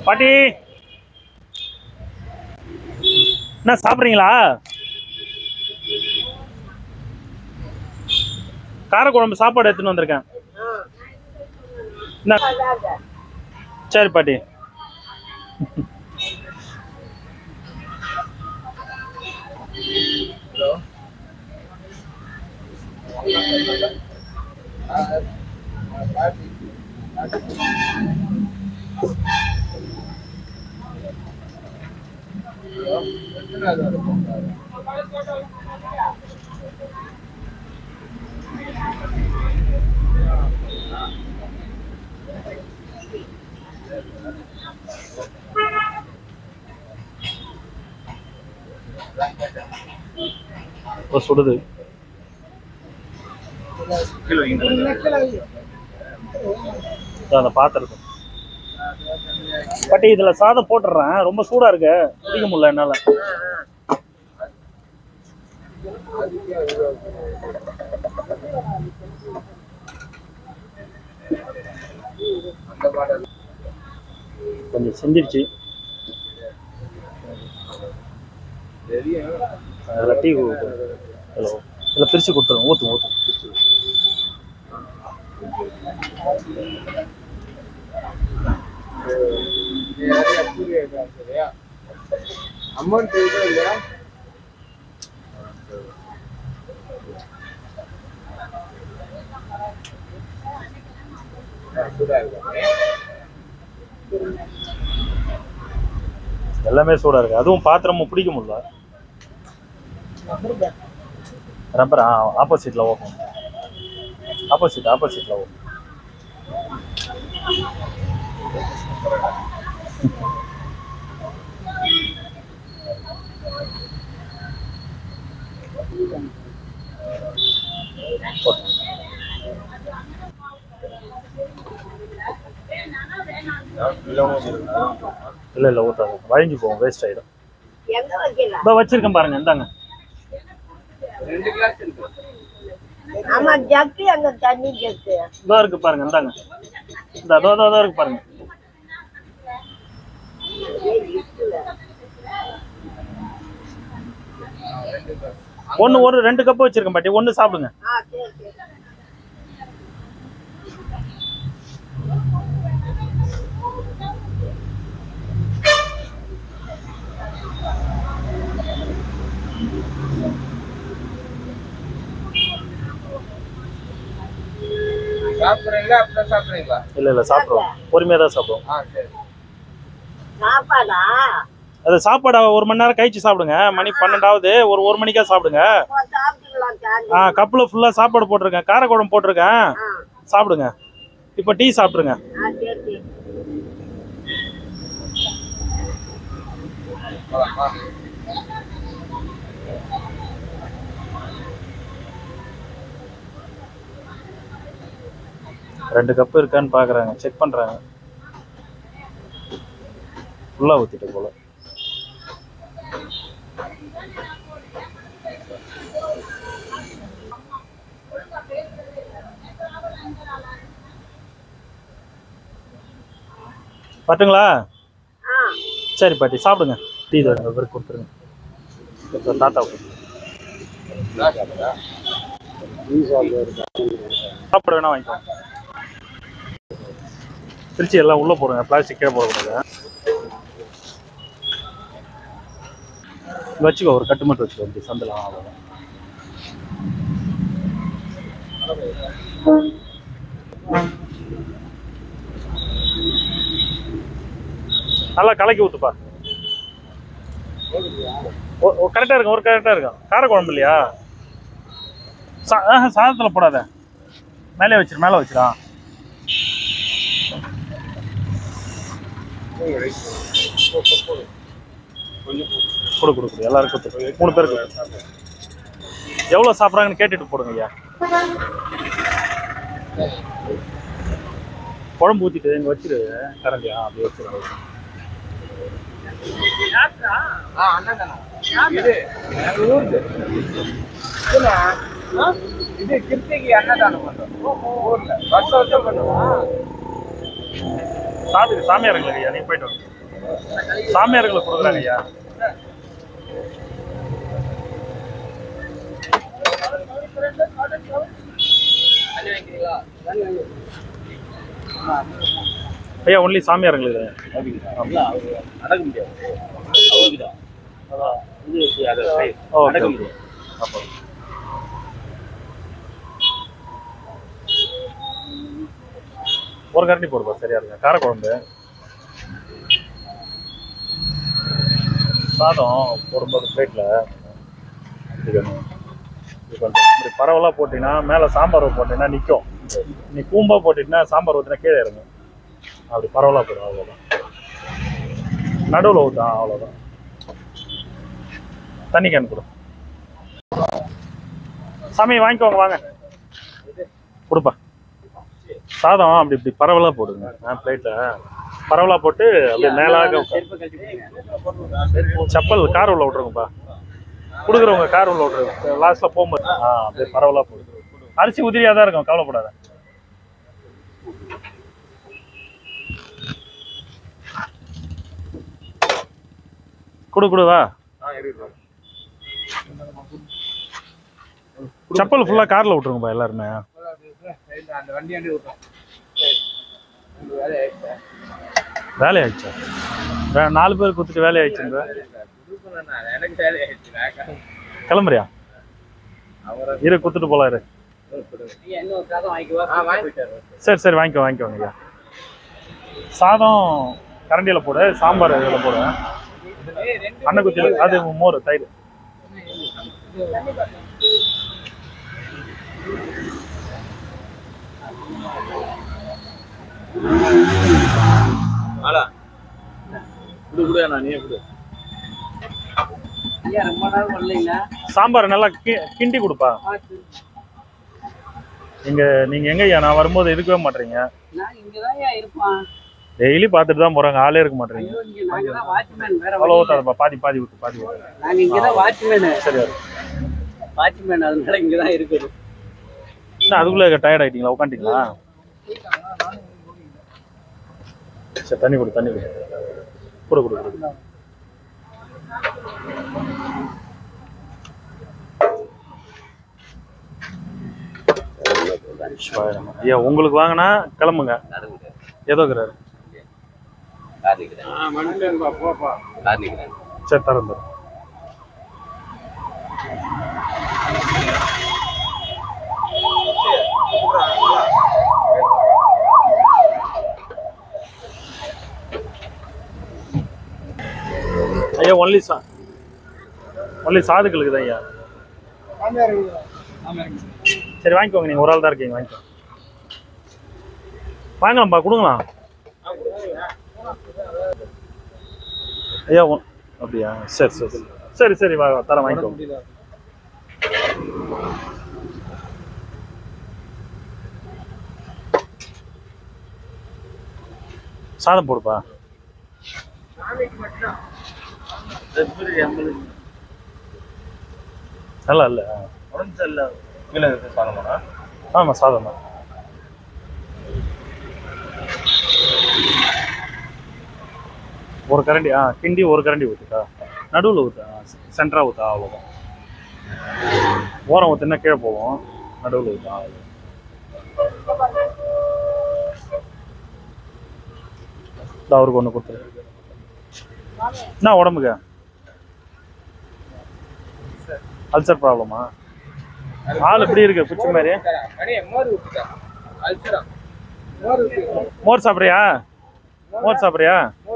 பாட்டி என்ன சாப்பிட்றீங்களா? காரக்குழம்பு சாப்பாடு எடுத்துன்னு வந்திருக்கேன். சரி பாட்டி. சுடுது அந்த பாத்திரத்தை பாட்டி இதுல சாதம் போட்டுறேன். ரொம்ப சூடா இருக்கு, குடிக்க முடியல என்னால. கொஞ்சம் செஞ்சிருச்சு. அதில் டீ ஹலோ இதில் பிரித்து கொடுத்துருங்க. ஊற்று ஊற்று அமௌண்ட் இல்லையா? எல்லாமே சூடா இருக்கு. அதுவும் பாத்திரமும் பிடிக்க முடியல. ரப்பர் ஆப்போசிட்ல ஓப்பன். ஆப்போசிட்ல ஓப்பன். இல்ல ஊத்தாது, வழிஞ்சு போகும், வேஸ்ட் ஆயிடும். இதோ வச்சிருக்கேன் பாருங்க, இந்தாங்க. இதோ இருக்கு பாருங்க, இந்தாங்க. இதோ இருக்கு பாருங்க. ஒரு 2 கப் வச்சிருக்கேன் பாட்டி, ஒண்ணு சாப்பிடுங்க. சாப்பிடுறீங்களா? அப்படியே சாப்பிடுறீங்களா? இல்ல சாப்பிடுவோம், பொறுமையா தான் சாப்பிடுவோம். சாப்பாடா? அது சாப்பாடு 1 மணி நேரம் கழிச்சு சாப்பிடுங்க. மணி 12 ஒரு 1 மணிக்கா சாப்பிடுங்க. கப்புல ஃபுல்லா சாப்பாடு போட்டிருக்கேன், காரக்குழம்பு போட்டிருக்கேன், சாப்பிடுங்க. இப்ப டீ சாப்பிடுங்க. ரெண்டு கப் இருக்கான்னு பாக்குறாங்க, செக் பண்றாங்க. ஃபுல்லா ஊத்திட்டு போல. பாட்டுங்களா? சரி பாட்டி, சாப்பிடுங்க. டீ பேருக்கு கொடுத்துருங்க. தாத்தாவுக்கு சாப்பிட வேணா வாங்கிக்கோங்க. திருச்சி எல்லாம் உள்ள போடுங்க, பிளாஸ்டிக் கீழே போடக்கூடாது. வச்சுக்கோ, ஒரு கட்டு மட்டும் வச்சுக்கோ, சந்தலாம் ஆகும். நல்லா கலக்கி ஊத்துப்பா. கரெக்டா இருக்கும், ஒரு கரெக்டா இருக்கும். காரக்குழம்பு இல்லையா? சாதத்துல போடாத, மேலே வச்சிடா. கொடு எல்லாருக்கும் 3 பேருக்கு. எவ்வளவு சாப்பிட்றாங்கன்னு கேட்டுட்டு போடுங்க ஐயா. குழம்பு ஊத்திட்டு இங்க வச்சிரு, கரண்டியா அப்படி வச்சிரு. இது கிருத்திக்கு அன்னதானம் பண்றோம் ஊர்ல, வருஷம் பண்ணுவோம். சாமியாருங்களா? நீ போயிட்டு சாமியார்களுக்கு கொடுக்குறாங்க ஐயா. ஐயா ஒன்லி சாமியார்களுக்கு நடக்க முடியாது. ஒரு கரண்டி போடுப்பா, சரியா இருக்கு. காரக்குழம்பு சாதம் போடும்போது பிளேட்ல இப்படி பரவலாக போட்டீங்கன்னா மேலே சாம்பார் போட்டீங்கன்னா நிற்கும். நீ கூம்பா போட்டிங்கன்னா சாம்பார் ஊற்றினா கீழே இறங்கும். அப்படி பரவலாக போடும், அவ்வளோதான். நடுவில் ஊற்றான், அவ்வளோதான். தண்ணி கேன் கொடு. சாமி வாங்கிக்கோங்க, வாங்க கொடுப்பா. சாதம் அப்படி இப்படி பரவலாக போடுங்க. பிளேட்டில் பரவலாக போட்டு அப்படியே மேலாக செப்பல் கார் உள்ள விட்ருங்கப்பா. கொடுக்குறவங்க கார் உள்ள விட்ருங்க. லாஸ்ட்டில் போகும்போது அப்படியே பரவலாக போடுங்க. அரிசி உதிரியாக தான் இருக்கும், கவலைப்படாத. கொடுவா. செப்பல் ஃபுல்லாக காரில் விட்ருங்கப்பா எல்லாருமே. வேலை ஆயிடுச்சா? 4 பேர் கொடுத்துட்டு வேலை ஆயிடுச்சுங்க. கிளம்புறியா? இரு கொடுத்துட்டு போலாம். இரு சரி சரி வாங்கிக்கோங்க ஐயா. சாதம் கரண்டியில் போடு, சாம்பார் இதில் போடு. அன்னை குத்தியில் அது மோர் தயிர். சாம்பார் நல்லா கிண்டி கொடுப்பா. நீங்க எங்க ஐயா? நான் வரும்போது இருக்கவே மாட்டீங்க. டெய்லி பார்த்துட்டு தான் போறாங்க, ஆளே இருக்க மாட்டீங்க. அவ்வளோ ஊத்தாதப்பா, பாதி பாதி விட்டு பாதி சரியா இருக்கு. அதுக்குள்ள டயர்ட் ஆயிட்டீங்களா? உட்காந்துட்டீங்களா? சரி தண்ணி கொடு, தண்ணி கொடு கொடு கொடு. ஐயா உங்களுக்கு வாங்கினா கிளம்புங்க. ஏதோ இருக்கிறாரு. சரி தரம் தரும். ஐயா ஒன்லி சாதுக்களுக்கு தான் ஐயா. சரி வாங்கிக்கோங்க, நீங்கள் ஒரு ஆள் தான் இருக்கீங்க, வாங்கிக்கோங்க. வாங்கலாம்ப்பா, கொடுங்களாம் ஐயா. அப்படியா? சரி சரி சரி சரி வா தரேன், வாங்கிக்கோங்க. சாதம் போடுப்பா. நல்லா இல்லை ஆமாம் சாதம் தான். ஒரு கரண்டி கிண்டி ஒரு கரண்டி ஊற்றுக்கா. நடுவில் ஊற்றா, சென்டரா ஊற்றா, அவ்வளோதான். ஓரம் ஊற்றுனா கீழே போவோம், நடுவில் ஊற்றா. அவருக்கு ஒன்று கொடுத்துரு. என்ன உடம்புக்கு அல்சர் ப்ராப்ளமா? ஆள் இப்படி இருக்கு குச்சி மாதிரி. மோர் சாப்பிட்றியா? மோர் சாப்பிட்றியா?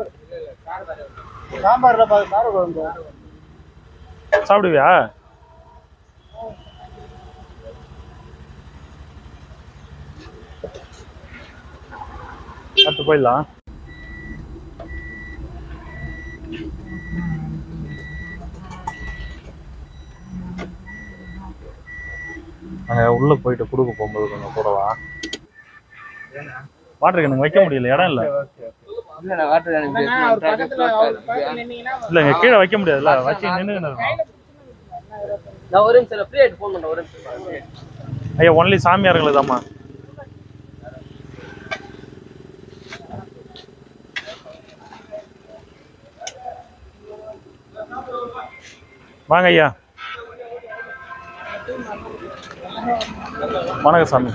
சாப்பிடுவியா? அடுத்து போயிடலாம். உள்ள போயிட்டு கொடுக்க போகும்போது கொஞ்சம் கூடவா வாட்டர் கேனுங்க வைக்க முடியல, இடம் இல்லை. இல்லைங்க கீழே வைக்க முடியாதுல்ல, வச்சு நின்று. ஐயா ஒன்லி சாமியார்களுக்கு தாம்மா. வாங்க ஐயா. வணக்கம் சாமி.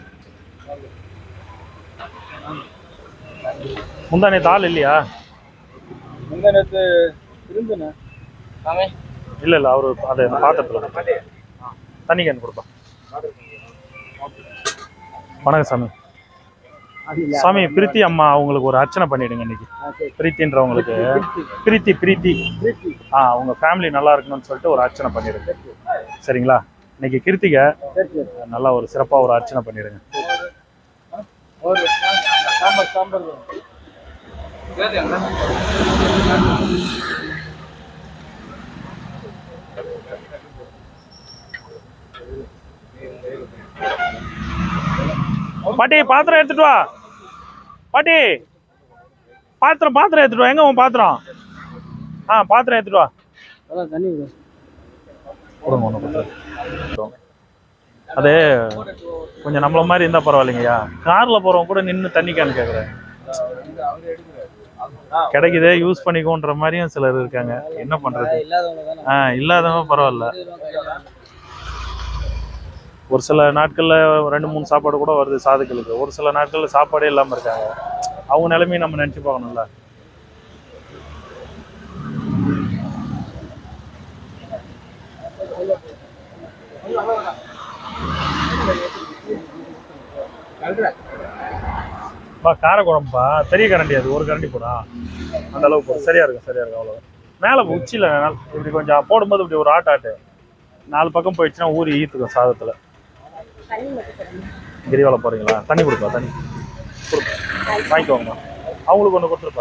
முந்தா நேற்று ஆள் இல்லையா? முந்தா நேற்று இருந்துண்ணே. இல்லை இல்லை, அவரு அது பாத்திரத்தில் தண்ணி கேன் கொடுப்பா. வணக்கம் சாமி. சாமி பிரீத்தி அம்மா அவங்களுக்கு ஒரு அர்ச்சனை பண்ணிடுங்க இன்னைக்கு. பிரீத்தின்றவங்களுக்கு பிரீத்தி அவங்க ஃபேமிலி நல்லா இருக்கணும்னு சொல்லிட்டு ஒரு அர்ச்சனை பண்ணிடுங்க. சரிங்களா? இன்னைக்கு கிருத்திகை, நல்லா ஒரு சிறப்பாக ஒரு அர்ச்சனை பண்ணிடுங்க. பாட்டி பாத்திரம் எடுத்துட்டு வா. பாட்டி பாத்திரம் எடுத்துட்டு வா. எங்க உன் பாத்திரம்? பாத்திரம் எடுத்துட்டு வா. தண்ணி அது கொஞ்சம் நம்மள மாதிரி இருந்தா பரவாயில்லைங்கய்யா. கார்ல போறவங்க கூட நின்று தண்ணி கேன் கேக்குறேன். கிடைக்குதே யூஸ் பண்ணிக்கோன்ற மாதிரியும் சிலர் இருக்காங்க. என்ன பண்றது? இல்லாதவங்க பரவாயில்ல. ஒரு சில நாட்கள்ல 2-3 சாப்பாடு கூட வருது சாதுக்களுக்கு. ஒரு சில நாட்கள்ல சாப்பாடே இல்லாம இருக்காங்க. அவங்க நிலைமையை நம்ம நினைச்சு பார்க்கணும்ல. காரக்குழம்பா பெரிய கரண்டி, அது ஒரு கரண்டி போடா. அந்த அளவுக்கு போடும். சரியா இருக்கும் அவ்வளோ. மேலே உச்சியில் இப்படி கொஞ்சம் போடும்போது இப்படி ஒரு ஆட்டு 4 பக்கம் போயிடுச்சுன்னா ஊறி ஈத்துக்கும் சாதத்தில். கிரிவலம் போறீங்களா? தண்ணி கொடுப்பா. தண்ணி கொடுப்பா, வாங்கிக்கோங்கம்மா. அவங்களுக்கு ஒன்று கொடுத்துருப்பா.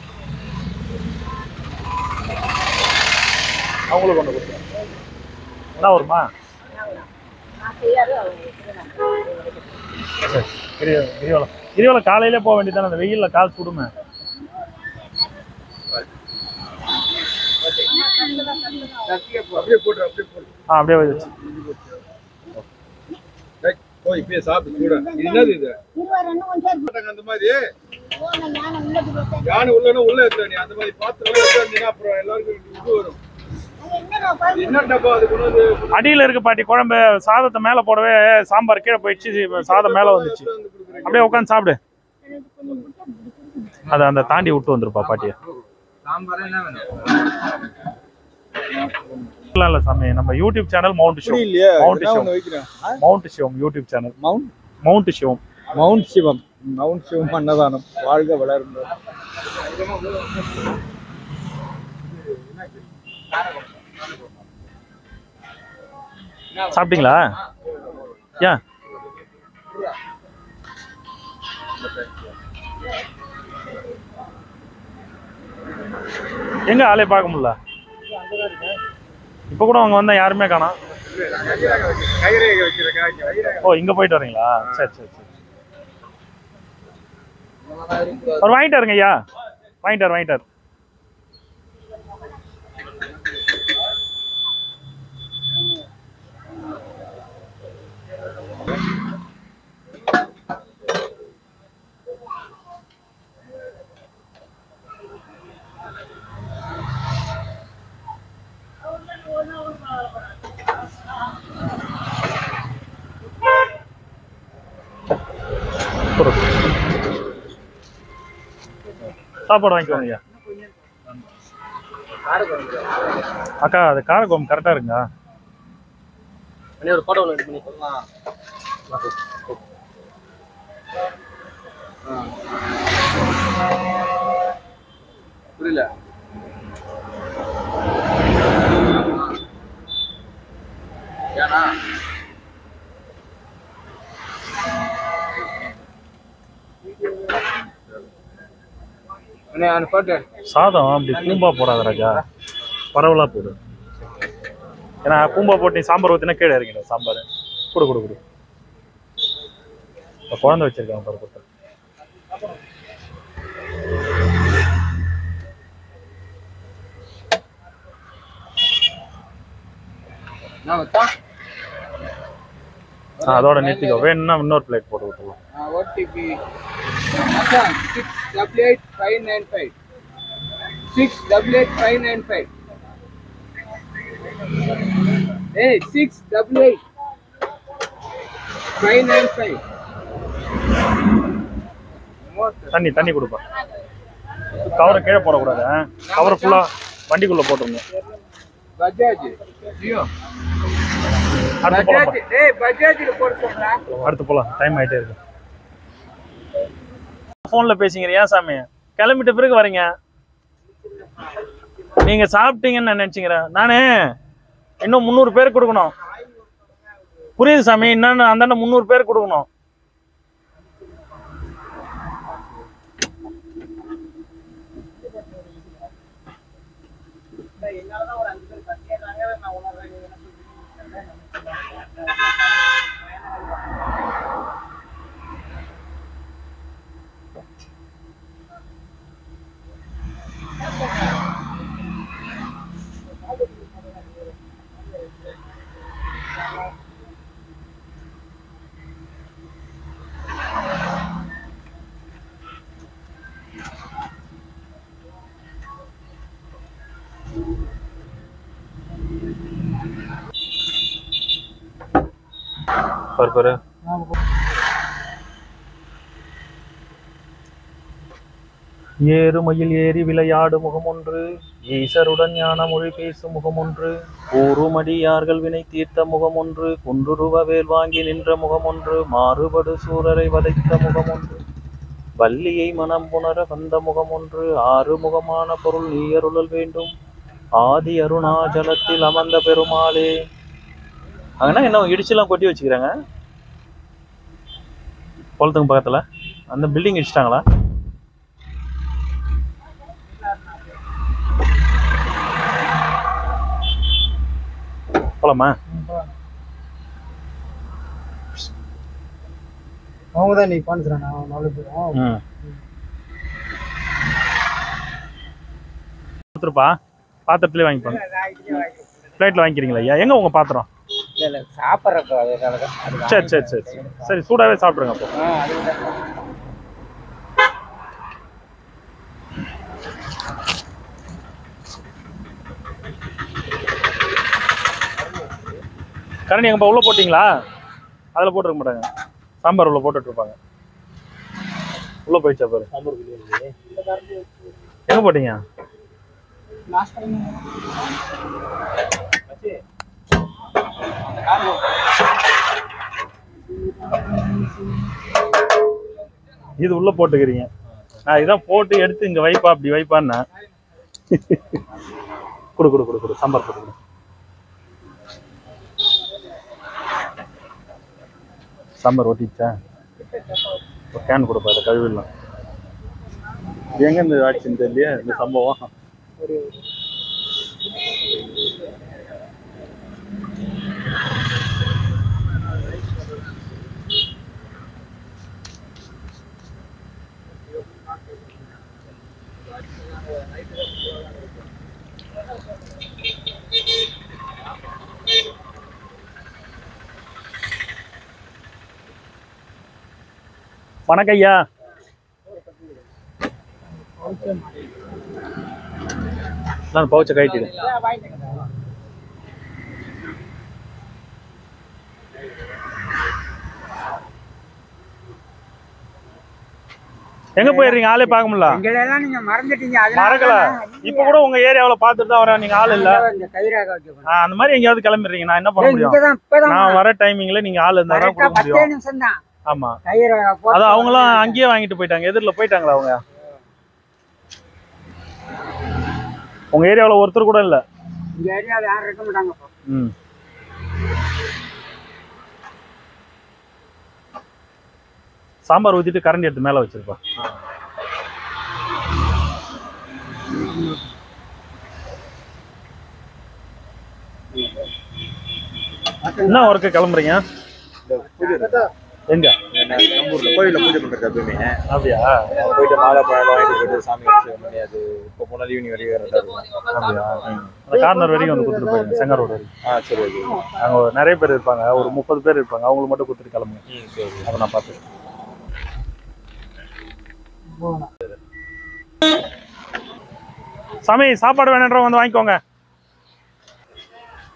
அவங்களுக்கு ஒன்று கொடுத்துருப்பா. என்ன வருமா? கிரிவலம் காலையிலே போக வேண்டியதானே. அந்த வெயில்ல கால் சுடுமே. அப்படியே வச்சு அடியில இருக்கு பாட்டி குழம்பு. சாதத்தை மேல போடவே சாம்பார் கீழே போயிடுச்சு, சாதம் மேல வந்துச்சு. அப்படியே உட்காந்து சாப்பிடு. அதை அந்த தாண்டி விட்டு வந்துருப்பா பாட்டிய. இல்ல சாமி, நம்ம YouTube channel mount Shivam YouTube channel. Mount Shivam அன்னதானம். வாழ்க வளர்ந்து. சாப்பிட்டீங்களா? ஏன் எங்க ஆளே பார்க்க முடியல? இப்ப கூட அவங்க வந்தா யாருமே காணோம். ஓ, இங்க போயிட்டு வரீங்களா? சரி. அவர் வாங்கிட்டாருங்க ஐயா. வாங்கிட்டார். சாப்பாடு வாங்கிக்கோங்க ஐயா. அக்கா, அது காரக்குழம்பு கரெக்டா இருக்குங்க. ஒரு போட்டோ ஒன்று எடுத்து புரியல. ஏன்னா சாதம் அப்படி பூம்பா போடாத ராஜா, பரவலா போடு. ஏன்னா பூம்பா போட்டு நீ சாம்பார் ஊற்றினா கீழே இறங்கிடும் சாம்பார். கொடு. இப்போ குழந்தை வச்சிருக்காங்க பாரு, கொடுத்து. அதோட நிறுத்திக்கோ. வேணும்னா இன்னொரு பிளேட் போட்டு விட்டுருவோம். OTP 688-595 688-595. Hey, 688 595. தண்ணி கொடுப்பா. கவரை கீழே போடக்கூடாது. கவரை ஃபுல்லா வண்டிக்குள்ள போட்டுருங்க. பஜாஜ் ஜியோ பஜாஜ்ல போட சொல்றேன். அடுத்து போலாம், டைம் ஆயிட்டே இருக்கு. போன்ல பேசிக்கிறீங்க ஏன் சாமி? கிளம்பிட்ட பிறகு வரீங்க. நீங்க சாப்பிட்டீங்கன்னு நான் நினைச்சுக்கிறேன். நானே இன்னும் 300 பேர் கொடுக்கணும். புரியுது சாமி, இன்னும் அந்த 300 பேர் கொடுக்கணும். ஏறுமயில் ஏறி விளையாடு முகமொன்று, ஈசருடன் ஞான மொழி பேசும் முகமொன்று, கூறுமடியார்கள் வினை தீர்த்த முகமொன்று, குன்றுருவ வேல் வாங்கி நின்ற முகமொன்று, மாறுபடு சூரரை வதைத்த முகமொன்று, வள்ளியை மனம் புணர வந்த முகமொன்று, ஆறு முகமான பொருள் நீயருளல் வேண்டும், ஆதி அருணாச்சலத்தில் அமர்ந்த பெருமாளே. அங்கன்னா என்ன இடிச்சுலாம் கொட்டி வச்சுக்கிறாங்க குளத்துக்கு பக்கத்துல? அந்த பில்டிங் இடிச்சிட்டாங்களா? போலாமா? அவங்கதான் நீ பான்றானா 4 பேரும். கொடுத்துருப்பா, பாத்திரத்துலேயே வாங்கிப்பாங்க. ஃப்ளைட்டில் வாங்கிக்கிறீங்களா ஐயா? எங்கே உங்கள் பாத்திரம்? இல்லை சாப்பிட்றப்ப சரி சரி சரி சரி சரி, சூடாகவே சாப்பிட்ருங்க அப்போ. கரணி எங்கப்பா உள்ளே போட்டிங்களா? அதில் போட்டுருக்க மாட்டாங்க, சாம்பார் உள்ள போட்டுட்டு இருப்பாங்க. உள்ளே போயிடுச்சா பாரு. எங்கே போட்டீங்க? இது உள்ள போட்டுக்கிறீங்க. நான் இதான் போட்டு எடுத்து இங்க வைப்பா, அப்படி வைப்பான்னா. கொடு கொடு கொடு கொடு, சாம்பார் போட்டு. சாம்பார் ஓட்டிச்சா? ஒரு கேன் கொடுப்பா, அதை கழுவிடலாம். எங்க இருந்து ஆச்சுன்னு தெரியலையே இந்த சம்பவம். வணக்கம் ஐயா. நான் பவுச்சை கட்டிடு. எங்க போயிடுறீங்க? ஆளே பார்க்க முடியல. நீங்க மறந்துட்டீங்க. மறக்கல, இப்ப கூட உங்க ஏரியாவில் பார்த்துட்டு தான் வரேன். நீங்க ஆள் இல்ல. அந்த மாதிரி எங்கேயாவது கிளம்பிடுறீங்க, நான் என்ன பண்ண முடியும்? நான் வர டைமிங்ல நீங்க ஆள் இருந்தா தான் கொடுக்க முடியும். ஆமா, அதான் அவங்களாம் அங்கேயே வாங்கிட்டு போயிட்டாங்க. எதிரில் போயிட்டாங்களா அவங்க? உங்க ஏரியாவில் ஒருத்தர் கூட இல்ல. சாம்பார் ஊத்திட்டு கரண்டி எடுத்து மேல வச்சிருப்பா. என்ன ஒர்க்கு கிளம்புறீங்க? எங்க? கோயில பூஜை பண்றது எப்பவுமே. அப்படியா? போயிட்டு மாலை பழம் வாங்கிட்டு போயிட்டு சாமி பண்ணி அது இப்போ போனால் ஈவினிங் வரைக்கும். அப்படியா? கார்னர் வரைக்கும் வந்து கொடுத்துட்டு போயிருங்க, செங்கர் ரோடு வரைக்கும். சரி. அங்கே நிறைய பேர் இருப்பாங்க, ஒரு 30 பேர் இருப்பாங்க. அவங்களுக்கு மட்டும் கொடுத்துட்டு கிளம்புங்க. சரி, அதை நான் பார்த்து. சாமி சாப்பாடு வேணுன்றவங்க வந்து வாங்கிக்கோங்க.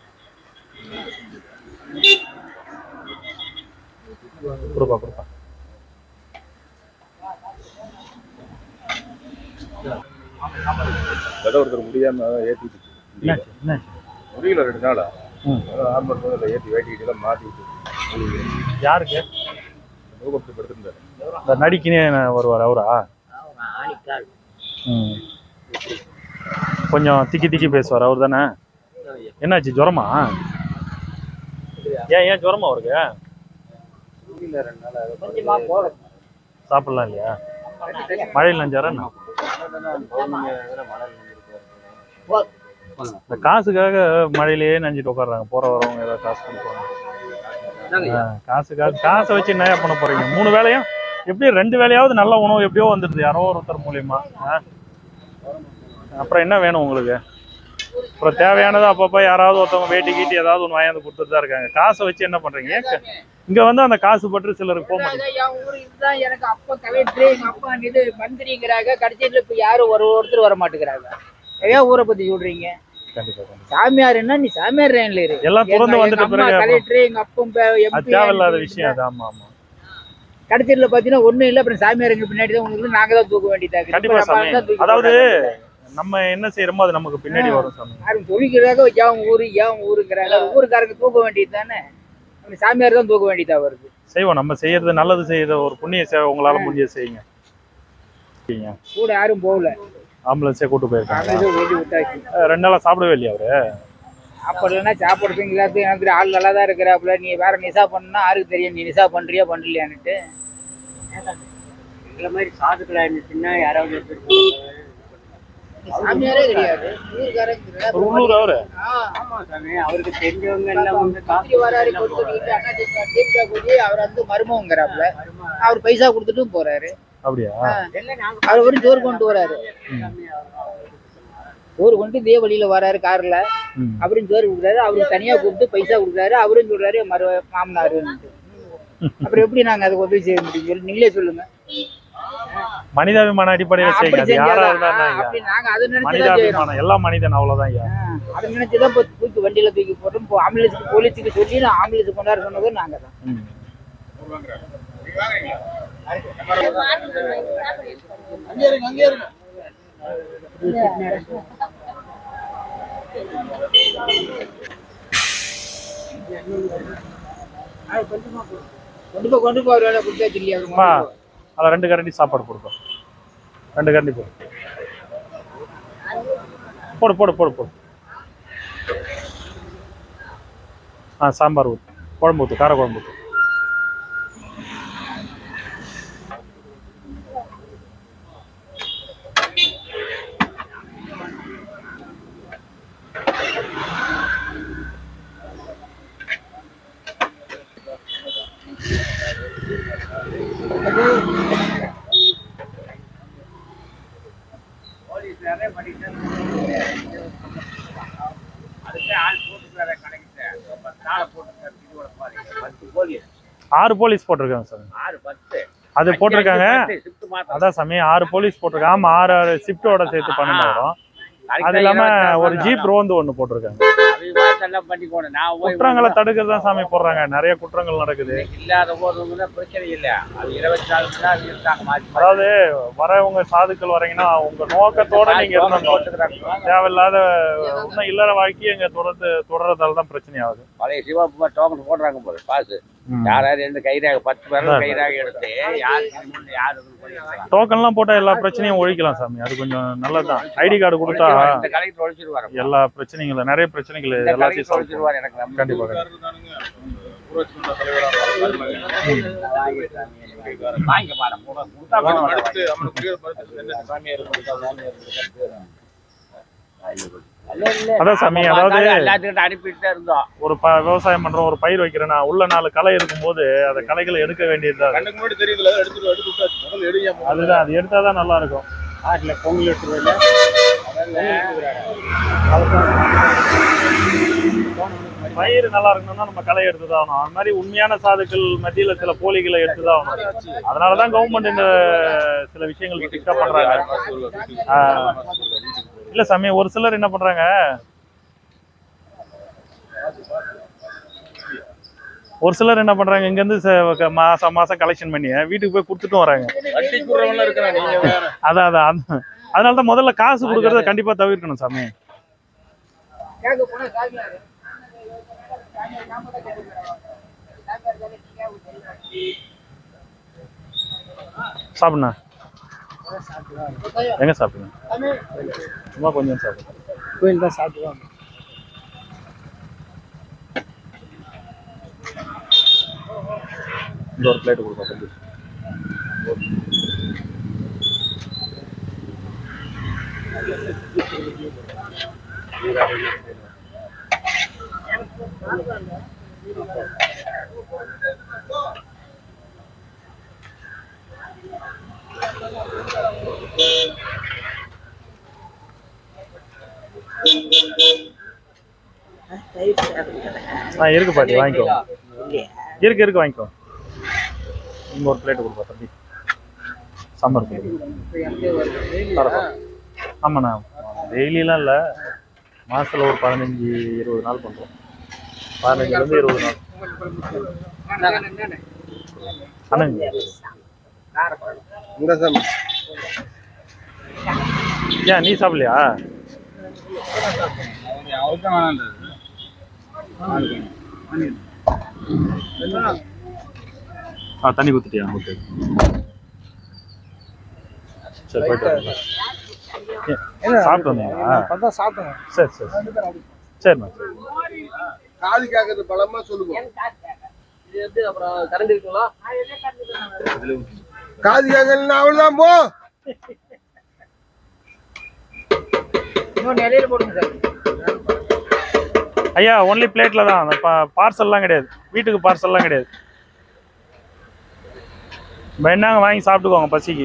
கொடுப்பா கொடுப்பா. ஒருத்தர் முடியாம ஏற்றிட்டு முடியல 2 நாளா. ஆரம்பத்தில் ஏற்றி வேட்டிக்கிட்டு மாட்டிட்டு யாருக்கு படுத்திருந்தாரு. இந்த நடிக்கினே வருவார் அவரா? கொஞ்சம் திக்கி திக்கி பேசுவார் அவர் தானே? என்னாச்சு, ஜுரமா? ஏன் ஜுரமா அவருக்கு? சாப்பிடலாம் இல்லையா? மழையில் நஞ்சாரா? இந்த காசுக்காக மழையிலேயே நஞ்சிட்டு உட்காடுறாங்க. போற வரவங்க ஏதாவது காசு கொடுப்பாங்க. காசை வச்சு என்ன பண்ண போறீங்க? 3 வேளையும் எப்படியும் 2 வேளையாவது நல்ல உணவு எப்படியோ வந்துடுது யாரோ ஒருத்தர் மூலியமா. அப்புறம் என்ன வேணும் உங்களுக்கு? அப்புறம் தேவையானது அப்பப்போ யாராவது ஒருத்தவங்க வேட்டி கீட்டி ஏதாவது ஒன்று வாங்கி கொடுத்துட்டு தான் இருக்காங்க. காசை வச்சு என்ன பண்றீங்க? இங்க வந்து அந்த காசு பற்றி சிலருக்கு போக மாட்டேங்குது. எனக்கு அப்பா கலெக்டர், எங்க அப்பா இது மந்திரிங்கிறாங்க. கடைசியில் இப்ப யாரும் ஒருத்தர் வர மாட்டேங்கிறாங்க. ஏன் ஊரை பத்தி சொல்றீங்க? சாமியார்னா நீ சாமியார் ரேன்ல இரு. எல்லாம் திறந்து வந்துட்டு பிறகு கலெக்டர், எங்க அப்பா அது தேவையில்லாத விஷயம் அது. ஆமா ஆமா. கடைசியில பாத்தீங்கன்னா ஒண்ணும் இல்ல. அப்புறம் சாமியாருக்கு பின்னாடி தான் உங்களுக்கு நாங்க தான் தூக்க வேண்டியதாக. கண்டிப்பா சாமி. அதாவது நம்ம என்ன செய்யறோமோ அது நமக்கு பின்னாடி வரும் சாமி. யாரும் சொல்லிக்கிறாங்க ஏன் ஊருங்கிறாங்க. ஊருக்காரங்க தூக்க வேண்டியது தானே. சாமியார் தான் தூக்க வேண்டியதா வருது. செய்வோம். நம்ம செய்யறது நல்லது, செய்யறது ஒரு புண்ணிய சேவை. உங்களால முடிஞ்ச செய்யுங்க. கூட யாரும் போகல. ஆம்புலன்ஸே கூட்டு போயிருக்காங்க. 2 நாளா சாப்பிடவே இல்லையா அவரு? சாப்பிடலன்னா சாப்பிடுறதுங்க எனக்கு ஆள் நல்லா தான் இருக்கிறாப்புல. நீ வேற நிசா பண்ணா யாருக்கு தெரியும் நீ நிசா பண்றியா பண்ணலையான்னுட்டு. இந்த மாதிரி சாதுக்களா இருந்துச்சுன்னா யாராவது சாமியாரே கிடையாது. உள்ளூர் அவரு. ஆமா சாமி. அவருக்கு தெரிஞ்சவங்க எல்லாம் வந்து காப்பி வராரு கொடுத்துட்டு அவர் வந்து மருமங்கிறாப்புல. அவர் பைசா கொடுத்துட்டும் போறாரு. அப்படியா? அவர் ஒரு ஜோர் கொண்டு வராரு. ஜோர் கொண்டு இதே வழியில வராரு கார்ல. அவரும் ஜோர் கொடுக்குறாரு. அவருக்கு தனியா கூப்பிட்டு பைசா கொடுக்குறாரு. அவரும் சொல்றாரு மாமனாரு. அப்புறம் எப்படி நாங்க அதுக்கு உதவி செய்ய முடியும் சொல்லி நீங்களே சொல்லுங்க. மனிதாபிமான அடிப்படையில செய்யுங்க. யாரா இருந்தாலும் மனிதாபிமானம் எல்லா மனிதன் அவ்வளவுதான். அதை நினைச்சுதான் தூக்கி வண்டியில தூக்கி போட்டோம். ஆம்புலன்ஸுக்கு போலீஸுக்கு சொல்லி ஆம்புலன்ஸ் கொண்டாட சொன்னதும் நாங்க தான். கொண்டு போ வேலை கொடுத்தாச்சு இல்லையா? அதில் 2 கரண்டி சாப்பாடு கொடுப்போம். 2 கரண்டி போடு போடு போடு போடு. சாம்பார் ஊற்று, குழம்பு ஊற்று, கார குழம்பு ஊற்று. ஆறு போலீஸ் போட்டிருக்காங்க சார். அது போட்டிருக்காங்க. அதான் சாமி 6 போலீஸ் போட்டிருக்காங்க. ஆமா 6 ஷிஃப்டோட சேர்த்து 12 வரும். அது இல்லாம ஒரு ஜீப் ரோந்து ஒண்ணு போட்டிருக்காங்க. குற்றங்களை தடுக்கிறது தான் சாமி போடுறாங்க. நிறைய குற்றங்கள் நடக்குது. அதாவது வரவங்க சாதுக்கள் வரீங்கன்னா உங்க நோக்கத்தோட நீங்க இருந்தோம். தேவையில்லாத இன்னும் இல்லற வாழ்க்கையை எங்க தொடர்றதால தான் பிரச்சனை ஆகுது. பழைய சிவா டோக்கன் போடுறாங்க போல பாசு. யாராவது 2 கைராக 10 பேரும் கைராக எடுத்து டோக்கன்லாம் போட்டா எல்லா பிரச்சனையும் ஒழிக்கலாம் சாமி. அது கொஞ்சம் நல்லதுதான். ஐடி கார்டு கொடுத்தா எல்லா பிரச்சனைகளும் நிறைய பிரச்சனைகள் எல்லாத்தையும் சொல்லிடுவார். எனக்கு கண்டிப்பா அதான் சாமி. அதாவது ஒரு விவசாயம் பண்றோம், ஒரு பயிர் வைக்கிறேன்னா உள்ள 4 களை இருக்கும் போது அந்த களைகளை எடுக்க வேண்டியதுதான். அதுதான், அது எடுத்தாதான் நல்லா இருக்கும். பயிர் நல்லா இருக்கணும்னா நம்ம களை எடுத்துதான் ஆகணும். அது மாதிரி உண்மையான சாதுக்கள் மத்தியில சில போலிகளை எடுத்துதான் ஆகணும். அதனாலதான் கவர்மெண்ட் இந்த சில விஷயங்கள் ஸ்ட்ரிக்டா பண்றாங்க. இல்ல சாமி, ஒரு சிலர் என்ன பண்றாங்க, ஒரு சிலர் என்ன பண்றாங்க, இங்க இருந்து மாசம் மாசம் கலெக்ஷன் பண்ணி வீட்டுக்கு போய் கொடுத்துட்டும் வராங்க. அதான் அதனால தான் முதல்ல காசு கொடுக்கறத கண்டிப்பா தவிர்க்கணும் சாமி. சாப்பிடுண்ணா. எங்க சாப்பிடுங்க? சும்மா கொஞ்சம் சாப்பிடுங்க. கோயில் தான் சாப்பிடுவாங்க. இந்த ஒரு பிளேட் கொடுப்பா. இருக்கு பாட்டி, வாங்கிக்கோ. இருக்கு வாங்கிக்கோ. இங்க ஒரு பிளேட் கொடுப்பா தம்பி. சாம்பார். ஆமாண்ணா, டெய்லிலாம் இல்லை, மாசத்துல ஒரு 15-20 நாள் பண்றோம். 15 to 20 நாள். ஏன் நீ சாப்பிடலையா? தண்ணி ஊத்திட்டியா? ஓகே சரி, போயிட்டு சாப்பிட்டு வந்தீங்களா? சரி சரிண்ணா. காது கேட்கறது பலமா சொல்லுங்க. காது கேட்கல அவ்வளவுதான் போ. ஐயா ஒன்லி பிளேட்ல தான், பார்சல்லாம் கிடையாது, வீட்டுக்கு பார்சல்லாம் கிடையாது. என்னங்க வாங்கி சாப்பிட்டுக்கோங்க பசிக்கு.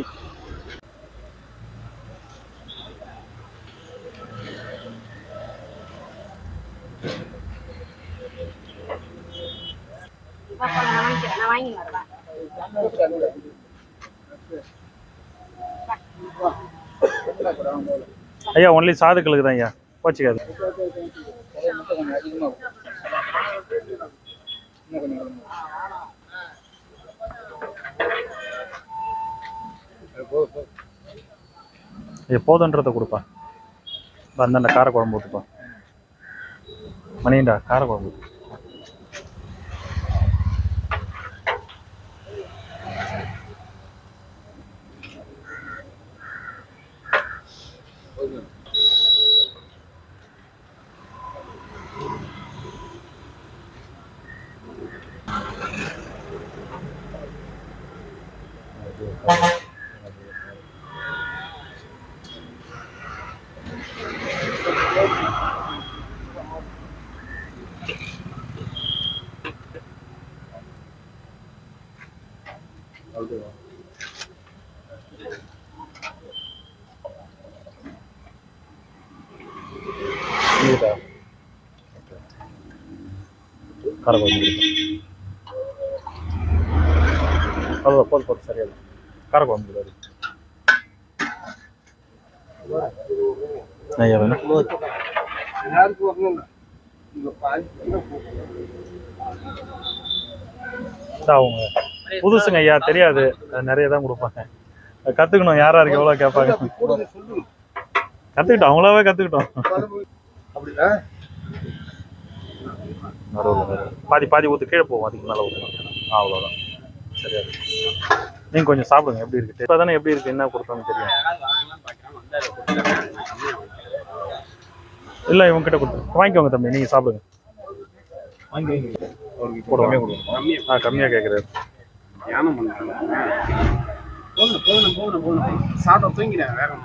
ஐயா ஒன்லி சாதுக்களுக்கு தான் ஐயா, போச்சுக்காது. போதுன்றத கொடுப்பா. அந்தாண்ட காரக்குழம்பு ஊற்றுப்பா. மணிண்டா காரக்குழம்பு. காரக்குழம்பு அவ்வளோ போது சரியா காரக்குழம்பு ஐயா வேணும். அவங்க புதுசுங்க ஐயா, தெரியாது, நிறைய தான் கொடுப்பாங்க. கத்துக்கணும், யாருக்கு எவ்வளோ கேட்பாங்க. கத்துக்கிட்டோம், அவங்களாவே கத்துக்கிட்டோம். பாதி பாதி ஊற்று கீழே போவோம், அதுக்கு மேலே ஊற்றணும். அவ்வளோதான், சரியா. நீங்கள் கொஞ்சம் சாப்பிடுங்க, எப்படி இருக்கு இப்போ தானே, எப்படி இருக்கு என்ன கொடுத்தோன்னு தெரியும். இல்லை இவங்ககிட்ட கொடுத்து வாங்கிக்கோங்க தம்பி, நீங்கள் சாப்பிடுங்க. கம்மியாக கேட்குறாரு. சாப்பிட தூங்கினேன் வேற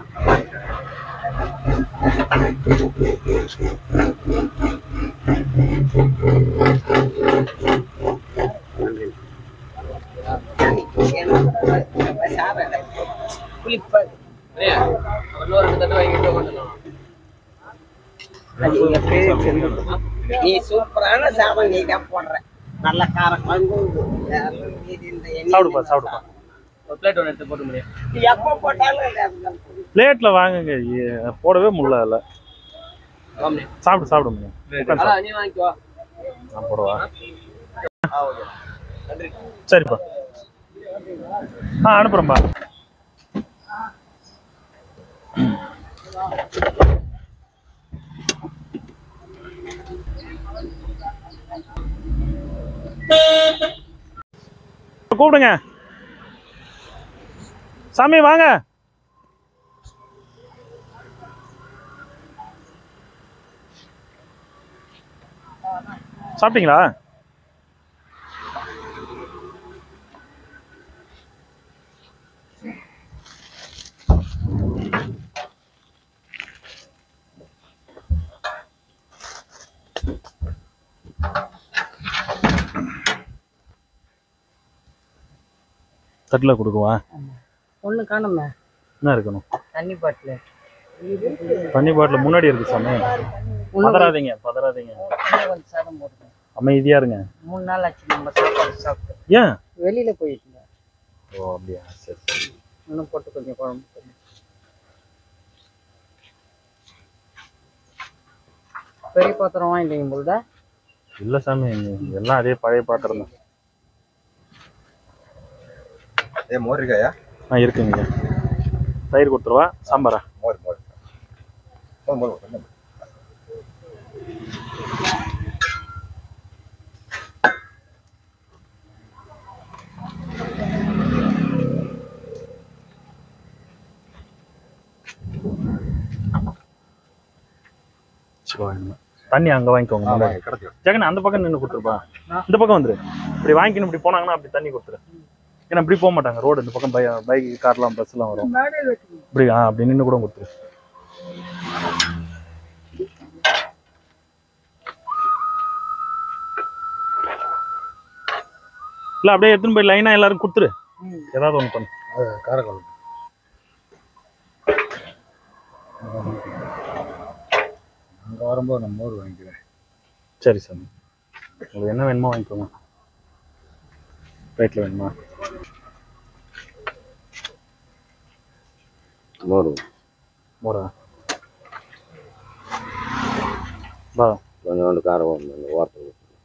நீ சூப்பரான சாப்பாடு நீ தான் போடுற. நல்ல காரம் சாப்பிடுப்பா சாப்பிடுப்பா. எப்போ போட்டாலும் பிளேட்ல வாங்குங்க, போடவே முடியல. அதில் சாப்பிடு முடியும். நான் போடுவா. சரிப்பா. அனுப்புறேன்பா. கூப்பிடுங்க சாமி, வாங்க. சாப்பிட்டீங்களா? தட்டில் கொடுக்குவா? ஒண்ணு காணுமே. என்ன இருக்கணும்? தண்ணி பாட்டில். தண்ணி பாட்டில் முன்னாடி இருக்கு சாமி. பதறாதீங்க. அமைதியா இருங்க. 3 நாள் ஆச்சு நம்ம சாப்பாடு சாப்பிட்டு. ஏன் வெளியில போயிட்டுங்க? ஓ அப்படியா, சரி சரி. இன்னும் போட்டு கொஞ்சம் குழம்பு. பெரிய பாத்திரம் வாங்கிட்டீங்க போல்தா? இல்ல சாமி, எல்லாம் அதே பழைய பாத்திரம் தான். மோர் இருக்காயா? இருக்குங்க. தயிர் கொடுத்துருவா. சாம்பாரா? மோர் மோர் மோர் மோர். தண்ணி அங்க வாங்கிக்கோங்க. ஜெகன் அந்த பக்கம் நின்று கொடுத்துருப்பா. இந்த பக்கம் வந்துரு. இப்படி வாங்கிக்கணும். இப்படி போனாங்கன்னா அப்படி தண்ணி கொடுத்துரு. ஏன்னா இப்படி போக மாட்டாங்க. ரோடு இந்த பக்கம் பைக் கார்லாம் பஸ்லாம் வரும். இப்படி அப்படி நின்று கூட கொடுத்துரு. இல்ல அப்படியே எடுத்துன்னு போய் லைனா எல்லாரும் கொடுத்துரு. ஏதாவது ஒன்று பண்ணு. காரக்குழம்பு அங்கே வரும்போது நான் மோர் வாங்கிக்கிறேன். சரி சாமி, உங்களுக்கு என்ன வேணுமோ வாங்கிக்கோங்க. ரைட்டில் வேணுமா? மோர் மோரா? வா. கொஞ்சோண்டு காரம் ஓரத்துக்கு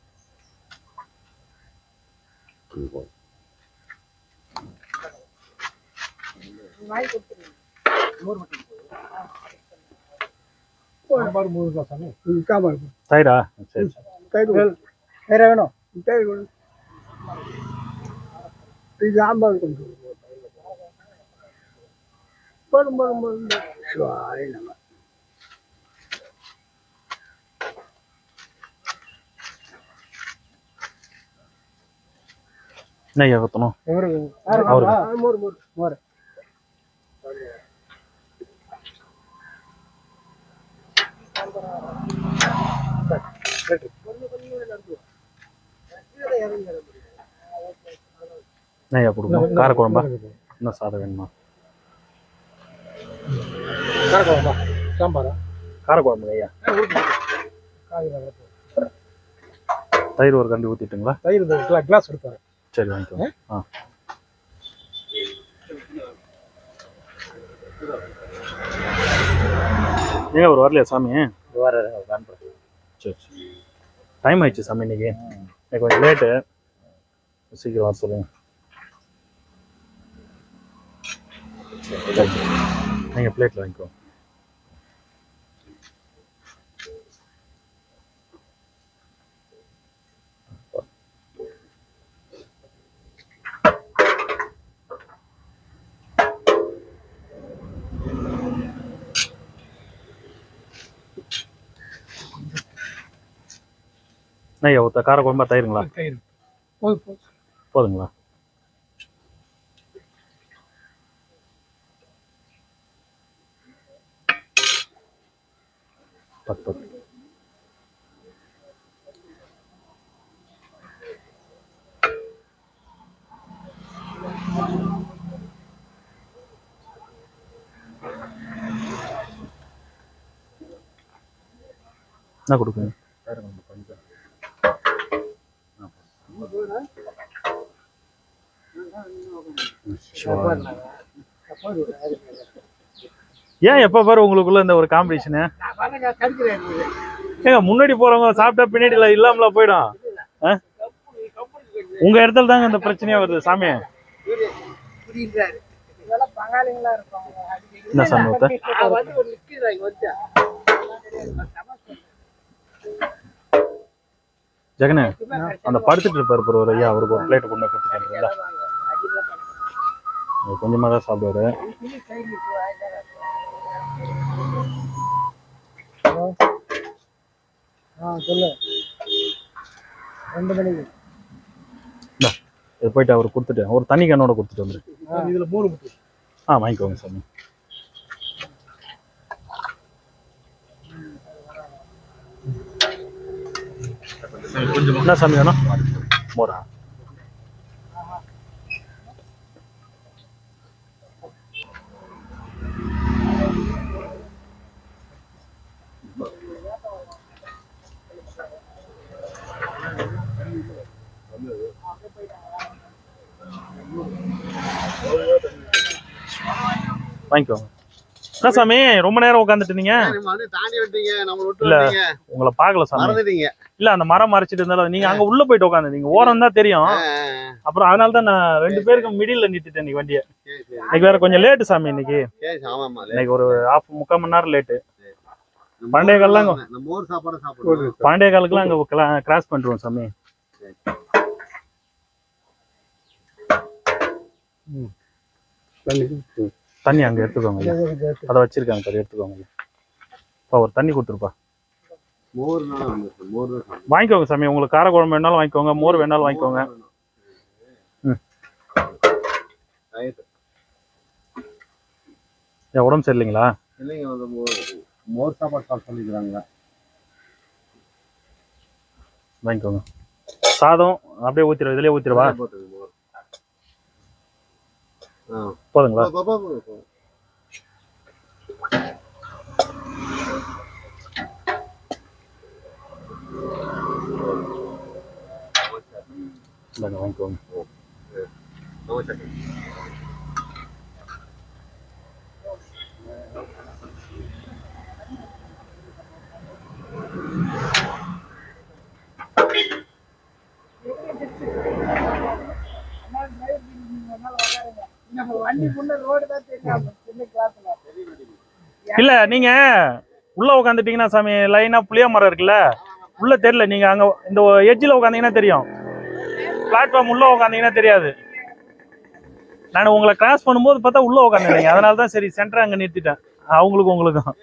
தயிரா? சரி தயிர் வேற வேணும். தயிர் சாம்பார் கொஞ்சம் என்ன ஏகத்தணும்? நையா கொடுக்கணும். காரக்குழம்பா? இன்னும் சாதம் வேணுமா? காரக்குழம்பா சாம்பாரா? காரக்குழம்பு ஐயா. தயிர் ஒரு கண்டி ஊற்றிட்டுங்களா? தயிர் கிளாஸ் எடுத்தாரு. சரி வாங்கிக்கோங்க. ஏன் ஒரு வரலையா சாமி? சரி சரி. டைம் ஆயிடுச்சு சாமி. இன்னைக்கு கொஞ்சம் லேட்டு. சீக்கிரம் வர சொல்லுங்க. நீங்கள் பிளேட்டில் வாங்கிக்கோ. ஐயா ஒருத்த காரக்குழம்பா தயிருங்களா? போதுங்களா? பத்து. என்ன கொடுக்குங்க? ஏன் எப்ப பாரு உங்களுக்குள்ள இந்த ஒரு காம்படிஷனு? ஏங்க முன்னாடி போறவங்க சாப்பிட்டா பின்னாடி இல்லாமல போயிடும். உங்க இடத்துல தாங்க இந்த பிரச்சனையே வருது சாமி. என்ன சாமி ஊத்த ஜெகனே அந்த படுத்துட்டு இருப்பாரு ஒரு ஐயா, அவருக்கு ஒரு பிளேட் கொண்டு கொடுத்துட்டீங்களா? கொஞ்சமாக தான் சாப்பிடுவாரு. சொல்லு 2 மணிக்கு இது போயிட்டு அவர் கொடுத்துட்டு ஒரு தண்ணி கண்ணோட கொடுத்துட்டு வந்துரு. இதுல மோர் வாங்கிக்கோங்க சாமி. என்ன சாமி வேணும்? மோரா? வாங்கிக்கோங்க. என்ன சாமி ரொம்ப நேரம் உட்காந்துட்டு இருந்தீங்க? இல்ல உங்களை பாக்கல சாமி. இல்ல அந்த மரம் மறைச்சிட்டு இருந்தாலும் நீங்க அங்க உள்ள போயிட்டு உட்காந்துருந்தீங்க. ஓரம் தான் தெரியும். அப்புறம் அதனாலதான் நான் 2 பேருக்கும் மிடில் நிறுத்திட்டேன் இன்னைக்கு வண்டியை. இன்னைக்கு வேற கொஞ்சம் லேட்டு சாமி. இன்னைக்கு ஒரு 3/4 மணி நேரம் லேட்டு. பாண்டிய காலுக்குலாம் அங்க கிராஸ் பண்ணிடுவோம் சாமி. தண்ணி அங்க எடுத்துக்கோங்க. அதை வச்சிருக்காங்க சார், எடுத்துக்கோங்க. ஒரு தண்ணி கொடுத்துருப்பா. வாங்கிக்கோங்க சாமி. உங்களுக்கு கார குழம்பு வேணாலும் வாங்கிக்கோங்க, மோர் வேணாலும் வாங்கிக்கோங்க. உடம்பு சரியில்லைங்களா? மோர் சாப்பாடு சாப்பிட்டு சொல்லிக்கிறாங்க. வாங்கிக்கோங்க. சாதம் அப்படியே ஊத்திடுவா, இதுலயே ஊத்திடுவா. போதுங்களா? வாங்கிக்கோங்க. இல்ல நீங்க உள்ள உட்காந்துட்டீங்கன்னா சாமி லைனா புளிய மரம் இருக்குல்ல, உள்ள தெரியல. நீங்க அங்க இந்த எட்ஜில் உட்காந்தீங்கன்னா தெரியும். பிளாட்ஃபார்ம் உள்ள உட்காந்தீங்கன்னா தெரியாது. நான் உங்களை கிராஸ் பண்ணும்போது பார்த்தா உள்ள உட்காந்துருந்தீங்க. அதனால தான் சரி சென்டர் அங்க நிறுத்திட்டேன். அவங்களுக்கும் உங்களுக்கும்.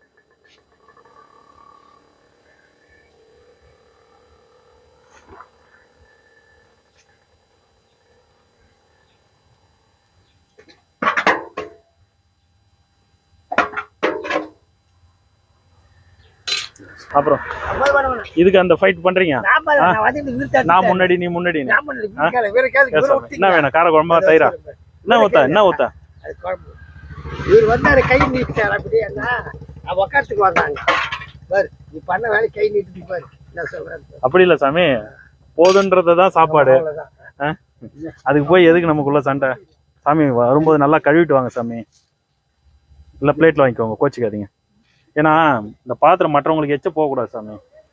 அப்புறம் இதுக்கு அந்த ஃபைட் பண்றீங்க. நான் முன்னாடி நீ முன்னாடி. என்ன வேணும்? கார குழம்பா தயிரா? என்ன ஊத்தா? என்ன ஊத்தா? இவர் வந்தாரு கை நீட்டாரு. அப்படியே உக்காரத்துக்கு வந்தாங்க பாரு. நீ பண்ண வேலை கை நீட்டு பாரு. என்ன சொல்றேன்? அப்படி இல்ல சாமி, போதுன்றதான் சாப்பாடு. அதுக்கு போய் எதுக்கு நமக்குள்ள சண்டை? சாமி வரும்போது நல்லா கழுவிட்டு வாங்க சாமி. இல்ல பிளேட்ல வாங்கிக்கோங்க, கோச்சிக்காதீங்க. ஏன்னா இந்த பாத்திரம் மற்றவங்களுக்கு எச்ச போக கூடாது சாமி.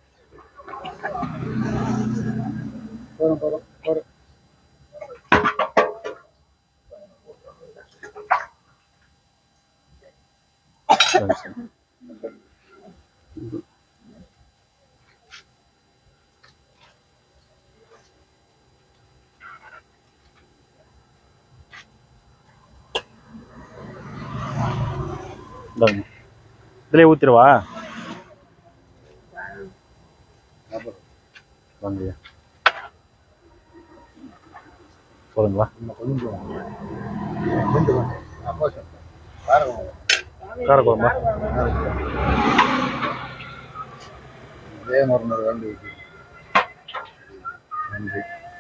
இதுலயே ஊத்திடுவா. வாங்க போதுங்களா? கார குழம்பா? அதே மாதிரி வேண்டி நன்றி.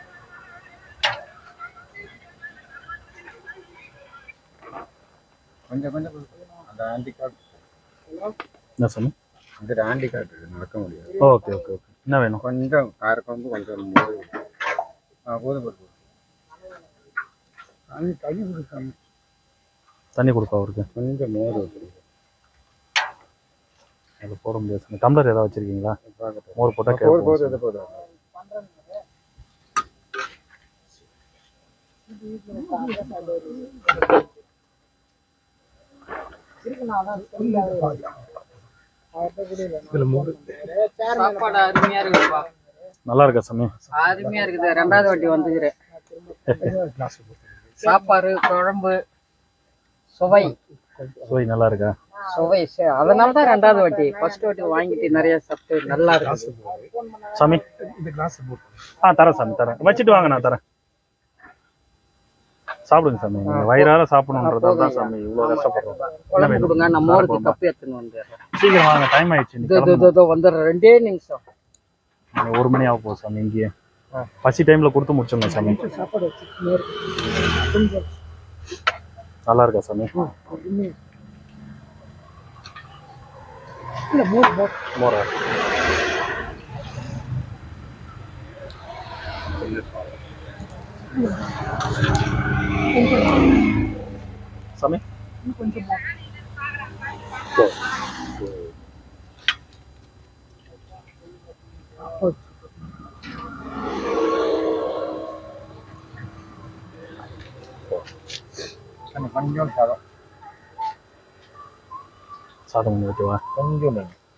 கொஞ்சம் அந்த ஆண்டி கார்டு என்ன சொன்ன? அந்த ஆண்டி கார்டு நடக்க முடியாது. Okay okay okay. என்ன வேணும்? கொஞ்சம் காரக்குழம்பு கொஞ்சம் போதும். தண்ணி கொடுக்காம தண்ணி கொடுப்பா அவருக்கு. கொஞ்சம் மோர் அதில் போட முடியாது. டம்ளர் ஏதாவது வச்சிருக்கீங்களா? மோர் போட்டால் போதும். சாப்பாடு அருமையா இருக்குப்பா. நல்லா இருக்கா சாமி? அருமையா இருக்குது. 2வது வாட்டி வந்துக்கிறேன். சாப்பாடு குழம்பு சுவை நல்லா இருக்கா? சுவை அதனாலதான் 2வது வாட்டி. ஃபர்ஸ்ட் வாட்டி வாங்கிட்டு நிறைய சாப்பிட்டு நல்லா இருக்கு சாமி. தரேன் சாமி, தரேன். வச்சுட்டு வாங்க, நான் தரேன். சாப்பிடுங்க சாமி. வயிறார சாப்பிடணுன்றதால தான் சாமி இவ்வளவு கஷ்டப்படுறோம். குழம்பு கொடுங்க. நம்ம ஊருக்கு கப்பு எடுத்துன்னு வந்து சீக்கிரம் வாங்க, டைம் ஆயிடுச்சு. வந்துடுறேன். 2 நிமிஷம். 1 மணி ஆக போகுது சாமி. இங்கேயே பசி டைம்ல கொடுத்து முடிச்சோங்க சாமி. நல்லா இருக்கா சாமி? மோரா சாமி கொஞ்சம் சாதம் சாதம் ஊற்றுவா. கொஞ்சம்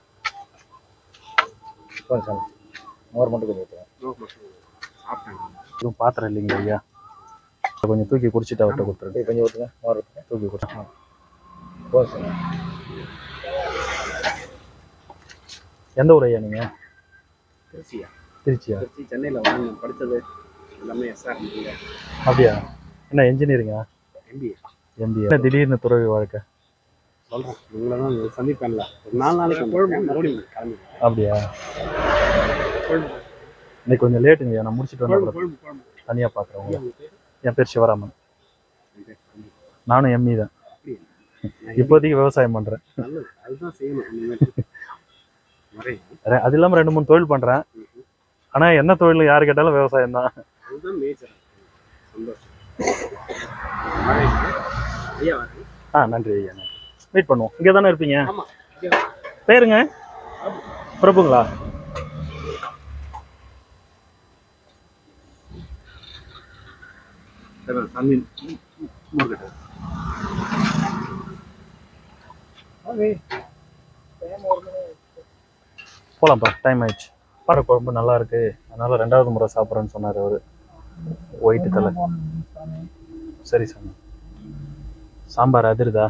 சாமி மோர் மட்டும் கொஞ்சம் ஊற்றுவேன். எதுவும் பாத்திரம் இல்லைங்களா ஐயா? கொஞ்சம் தூக்கி குடிச்சிட்டு அவர்கிட்ட கொடுத்துருட்டு கொஞ்சம் ஊற்றுங்க. மோர் தூக்கி குடிச்சா போதும் சாமி. எந்த ஊர் ஐயா நீங்கள்? திருச்சியா? திருச்சியா? திருச்சி. சென்னையில் வாங்க படித்தது எல்லாமே எஸ்ஆர். அப்படியா? என்ன இன்ஜினியரிங்கா? எம்பிஏ. திடீர்னு துறவி வாழ்க்கை? சொல்கிறேன், உங்களை தான் சந்திப்பேன்ல. ஒரு 4 நாளைக்கு மறுபடியும் கிளம்பி. அப்படியா? இன்னைக்கு கொஞ்சம் லேட்டுங்கய்யா. நான் முடிச்சுட்டு வந்து தனியாக பார்க்குறேன். என் பேர் சிவராமன். நானும் எம்இ தான். இப்போதைக்கு விவசாயம் பண்ணுறேன். அதுதான் செய்யணும். அது இல்லாமல் 2-3 தொழில் பண்ணுறேன். ஆனால் என்ன தொழில் யார் கேட்டாலும் விவசாயம் தான். அதுதான் மேஜர். சந்தோஷம். நன்றி ஐயா. வெயிட் பண்ணுவோம். இங்கே தானே இருப்பீங்க? பேருங்க? பிரபுங்களா? போலாம்ப்பா, டைம் ஆயிடுச்சு. பாறை குழம்பு நல்லா இருக்கு, அதனால 2வது முறை சாப்பிட்றேன்னு சொன்னார் அவரு. ஒயிட்டு தலை. சரி சாமி. சாம்பார் அதிருதா?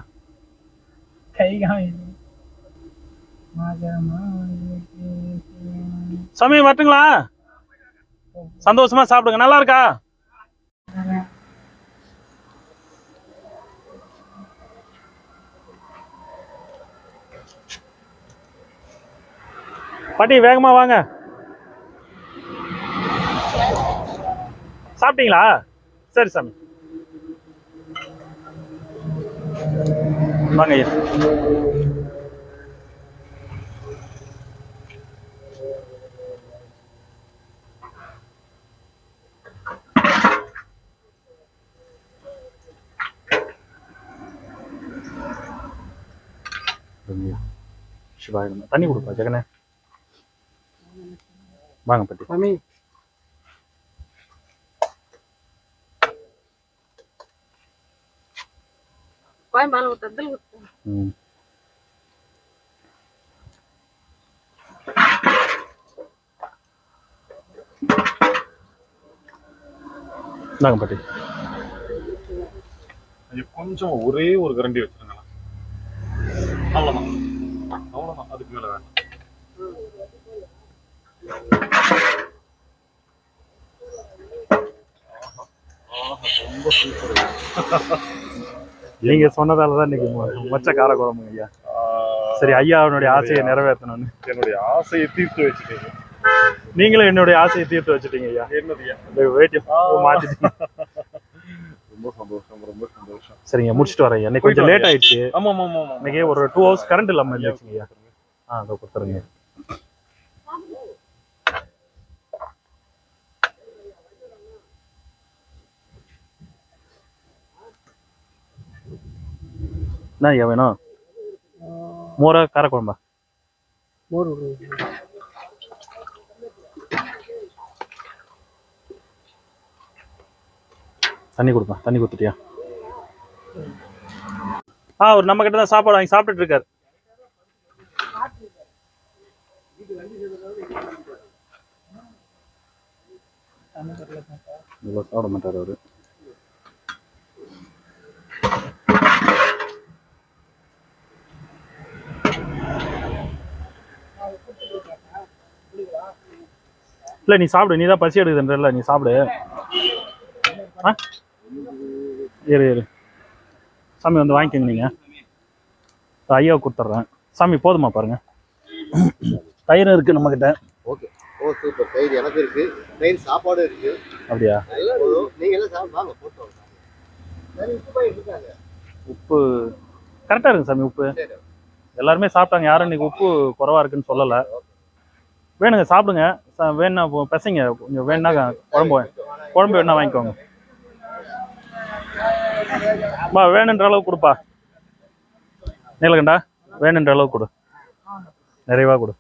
சாமி வரட்டுங்களா? சந்தோஷமா சாப்பிடுங்க. நல்லா இருக்கா? பாட்டி வேகமா வாங்க. சாப்பிட்டீங்களா? சரி சாமி வாங்க ஐயா. சிவாய தண்ணி கொடுப்பா ஜெகனே. வாங்க பாட்டி. சாமி வாங்க பாட்டி. கொஞ்சம் ஒரே ஒரு கரண்டி வச்சிருங்களா? அவ்வளோதான், அவ்வளோதான். அதுக்கு மேலே வேண்டாம். ரொம்ப சூப்பர். நீங்க சொன்னதாலதான் இன்னைக்கு மொச்ச கார குழம்பு ஐயா. சரி, ஐயா அவனுடைய ஆசையை நிறைவேற்றணும்னு என்னுடைய ஆசையை தீர்த்து வச்சுட்டீங்க. நீங்களும் என்னுடைய ஆசையை தீர்த்து வச்சுட்டீங்க ஐயா. என்னதுயா? வெயிட் மாத்திட்டீங்க. ரொம்ப சந்தோஷம், ரொம்ப சந்தோஷம். சரிங்க, முடிச்சுட்டு வரேன். இன்னைக்கு கொஞ்சம் லேட் ஆயிடுச்சு. ஆமா ஆமா ஆமா. இன்னைக்கு ஒரு 2 hours கரண்ட் இல்லாம இருந்துச்சுங்க ஐயா. அதை கொடுத்துருங்க. என்ன ஐயா வேணும்? மோரா காரக்குழம்பா? மோர். தண்ணி கொடுப்பேன். தண்ணி கொடுத்துட்டியா? அவர் நம்ம கிட்ட தான் சாப்பாடு வாங்கி சாப்பிட்டுட்டு இருக்காரு. இவ்வளோ சாப்பிட மாட்டார் அவரு. இல்லை நீ சாப்பிடு, நீ தான் பசி எடுக்குதுன்றல, நீ சாப்பிடு. ஆ இரு சாமி வந்து வாங்கிக்கோங்க. நீங்கள் ஐயாவை கொடுத்துட்றேன் சாமி. போதுமா பாருங்க, தயிர் இருக்குது நம்மக்கிட்ட. ஓகே. Oh super. தயிர் எனக்கு இருக்கு, தயிர் சாப்பாடு இருக்கு. அப்படியா? நீங்க எல்லாம் சாப்பிடுவாங்க போட்டோம். உப்பு கரெக்டாக இருக்குங்க சாமி. உப்பு எல்லாருமே சாப்பிட்டாங்க, யாரும் இன்னைக்கு உப்பு குறவா இருக்குன்னு சொல்லலை. வேணுங்க சாப்பிடுங்க. வேணுன்னா பசங்க கொஞ்சம் வேணுன்னா குழம்பு வேணா வாங்கிக்கோங்க. வேணுன்ற அளவுக்கு கொடுப்பா. நீலகண்டா வேணுன்ற அளவுக்கு கொடு, நிறைவா கொடு.